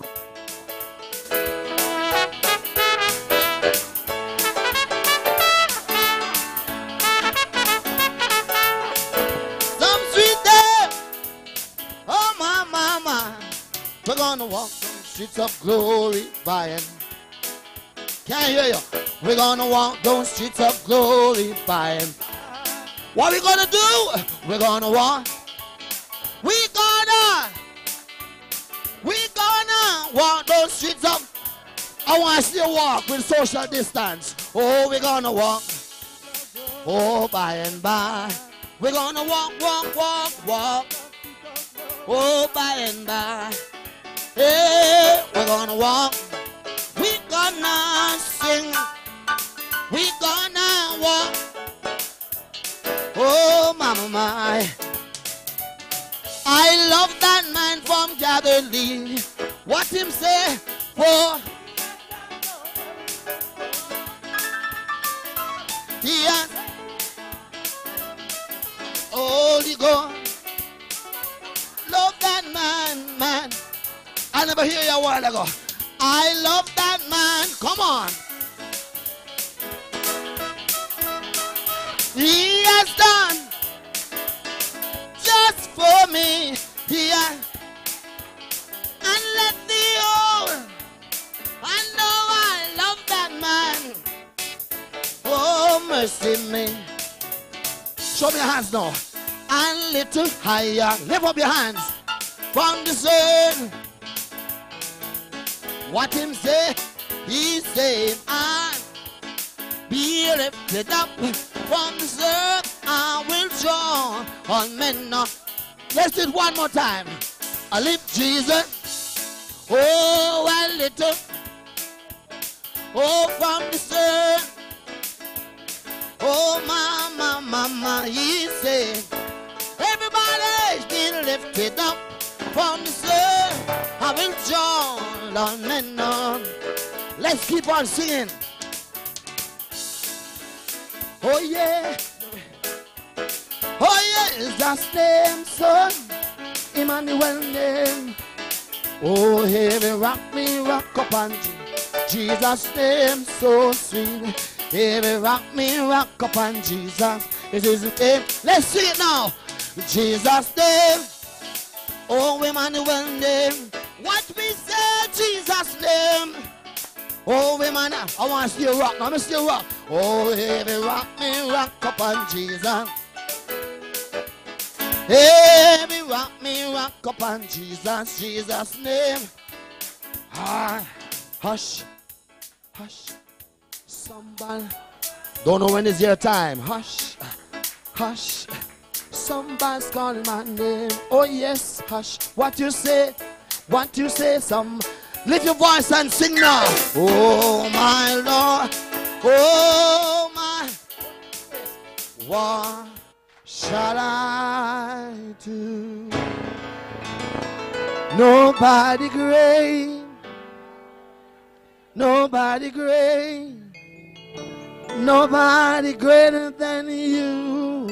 Some sweet day. Oh my. We're gonna walk on the streets of glory by and can't hear you. We're gonna walk those streets of glory by him. What we gonna do? We're gonna walk. We're gonna walk those streets of. I want to see you walk with social distance. Oh, we're gonna walk. Oh, by and by. We're gonna walk. Oh, by and by. Hey, we're gonna walk. We're gonna sing. We gonna walk. Oh, mama, my. I love that man from Galilee. What him say? For he has Holy Ghost. Love that man. I never hear you a while ago. I love that man. Come on. He has done just for me. He has, and let the old. I know I love that man. Oh, mercy me. Show me your hands now. And little higher. Lift up your hands. From the sun. What him say? He say, I be lifted up from the earth. I will draw all men up. Let's do it one more time. I lift Jesus. Oh, a little. Oh, from the earth. Oh, mama, he said, everybody's been lifted up from the earth. I will draw all men up. Let's keep on singing. Oh yeah, it's just name, son, Emmanuel name. Oh, heavy rock me, rock up on Jesus' name, so sweet. Heavy rock me, rock up on Jesus. It is his name. Let's sing it now. Jesus' name. Oh, Emmanuel name. What we say, Jesus' name. Oh, man, I want to still rock. I'm still rock. Oh, heavy rock me, rock up on Jesus. Heavy rock me, rock up on Jesus, Jesus' name. Ah, hush, hush, somebody. Don't know when it's your time. Hush, hush, somebody's calling my name. Oh, yes, hush. What you say? What you say? Some. Lift your voice and sing now. Oh my Lord, oh my, what shall I do? Nobody great, nobody great, nobody greater than you.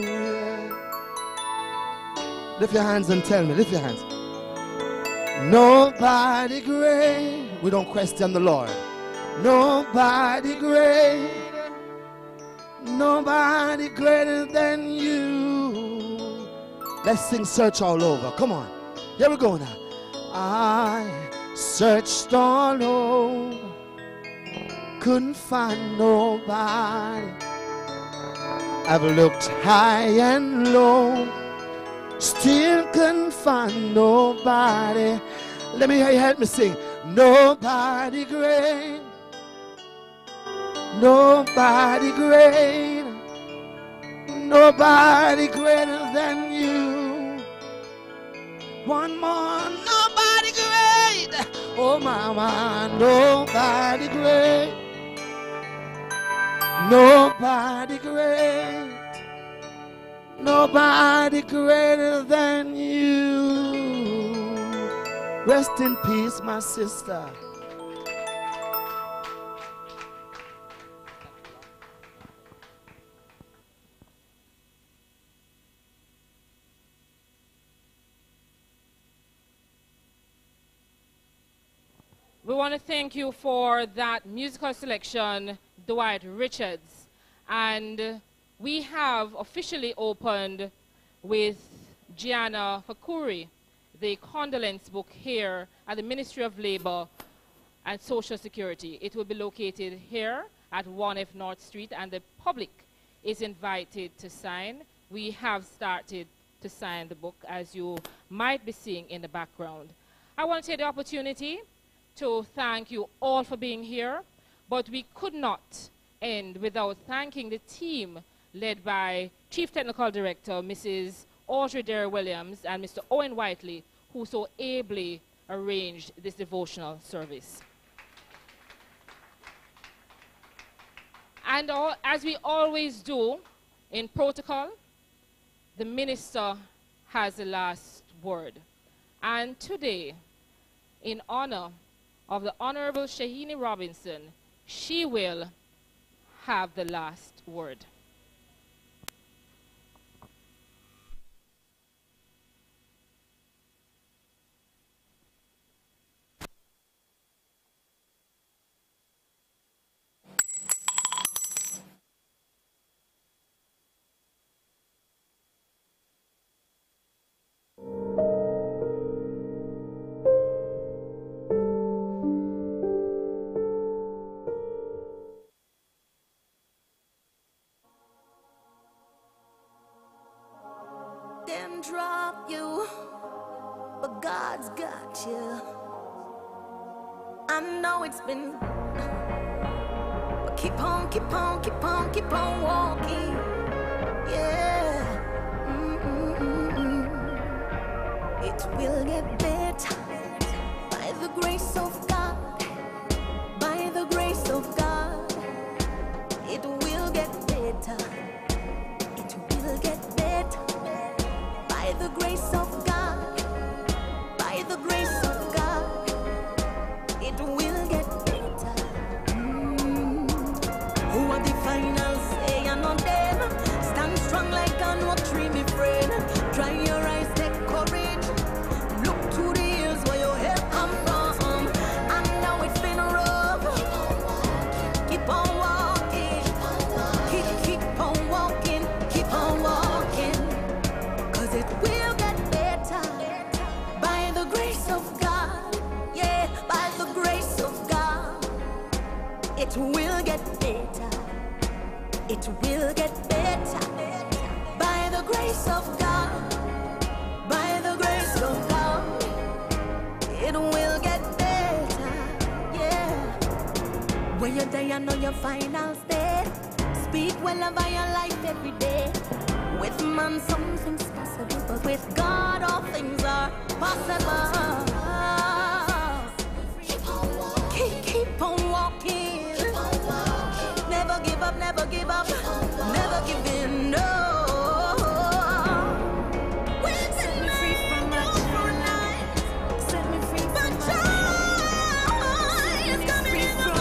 Lift your hands and tell me, lift your hands. Nobody great. We don't question the Lord. Nobody great. Nobody greater than you. Let's sing Search all over. Come on. Here we go now. I searched all over, couldn't find nobody. I've looked high and low, still couldn't find nobody. Let me hear you help me sing. Nobody great, nobody great, nobody greater than you. One more, nobody great. Oh mama, nobody great, nobody great, nobody greater than you. Rest in peace, my sister. We want to thank you for that musical selection, Dwight Richards. And we have officially opened with Gianna Fakuri, the condolence book here at the Ministry of Labor and Social Security. It will be located here at 1F North Street, and the public is invited to sign. We have started to sign the book, as you might be seeing in the background. I want to take the opportunity to thank you all for being here, but we could not end without thanking the team led by Chief Technical Director, Mrs. Audrey Derry-Williams, and Mr. Owen Whiteley, who so ably arranged this devotional service. And as we always do in protocol, the minister has the last word. And today, in honor of the Honorable Shahine Robinson, she will have the last word. Them drop you, but God's got you. I know it's been, but keep on, keep on, keep on, keep on walking. Yeah. It will get better by the grace of God. By the grace of God, it will get better. It will get better. By the grace of God, by the grace of God, it will get better. Who are the final say and on them? Stand strong like an oak tree, my friend. Dry your eyes, take courage. Look to the hills where your help come from. I know it's been rough. Keep on walking. Keep on walking. Keep on walking. It will get better by the grace of God. Yeah, by the grace of God, it will get better. It will get better by the grace of God. By the grace of God, it will get better. Yeah, when you're there, you know your final state. Speak well over your life every day. With man, something's possible, but with God, all things are possible. Keep on walking. Never give up, never give up, never give in. No. Set me free from my joy. Set me free from my joy. It's coming in the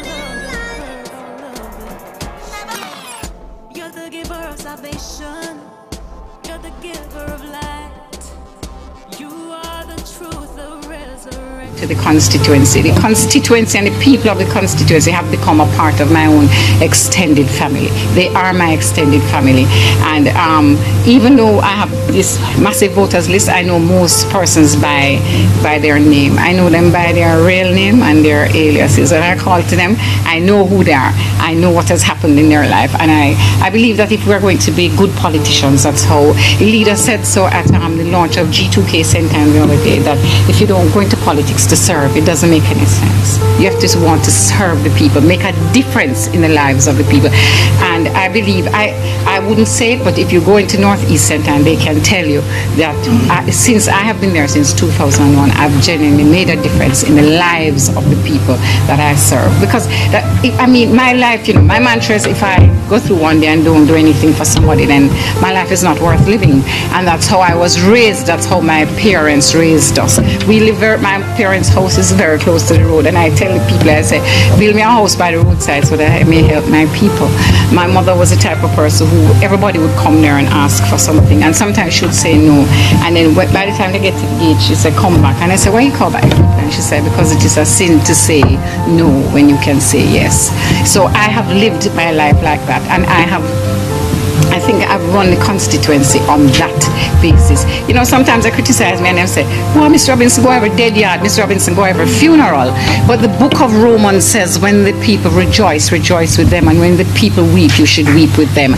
morning light. You're the giver of salvation. You're the giver of light. You are the truth, the resurrection. to the constituency. The constituency and the people of the constituency have become a part of my own extended family. They are my extended family. And even though I have this massive voters list, I know most persons by their name. I know them by their real name and their aliases. When I call to them, I know who they are. I know what has happened in their life. And I believe that if we're going to be good politicians, that's how a leader said so at the launch of G2K Center the other day, that if you don't go into politics to serve, it doesn't make any sense. You have to want to serve the people, make a difference in the lives of the people. And I believe, I wouldn't say it, but if you go into Northeast Center, and they can tell you that since I have been there since 2001, I've genuinely made a difference in the lives of the people that I serve. Because, I mean, my life, you know, my mantra is if I go through one day and don't do anything for somebody, then my life is not worth living. And that's how I was raised. That's how my parents raised us. We live my parents' house is very close to the road, and I tell the people, I say, build me a house by the roadside so that I may help my people. My mother was the type of person who everybody would come there and ask for something, and sometimes she would say no, and then by the time they get to the gate, she said, come back. And I said, why you call back? And she said, because it is a sin to say no when you can say yes. So I have lived my life like that, and I think I've run the constituency on that basis. You know, sometimes they criticize me and they say, well, Mr. Robinson, go every dead yard, Mr. Robinson, go every funeral. But the book of Romans says, when the people rejoice, rejoice with them, and when the people weep, you should weep with them.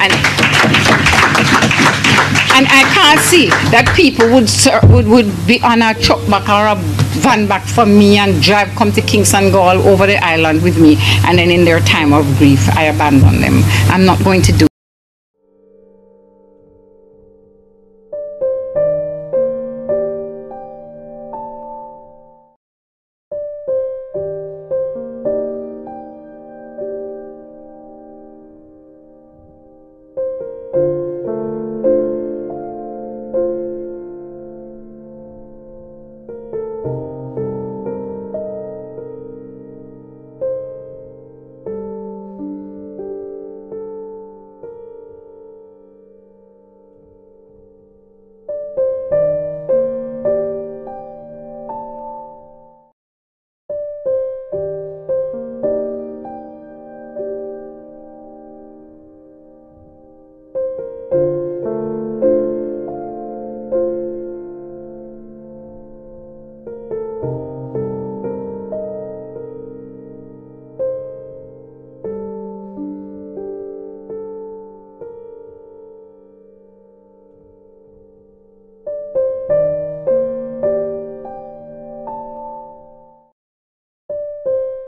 And I can't see that people would be on a truck back or a van back from me and come to Kingston, go all over the island with me, and then in their time of grief, I abandon them. I'm not going to do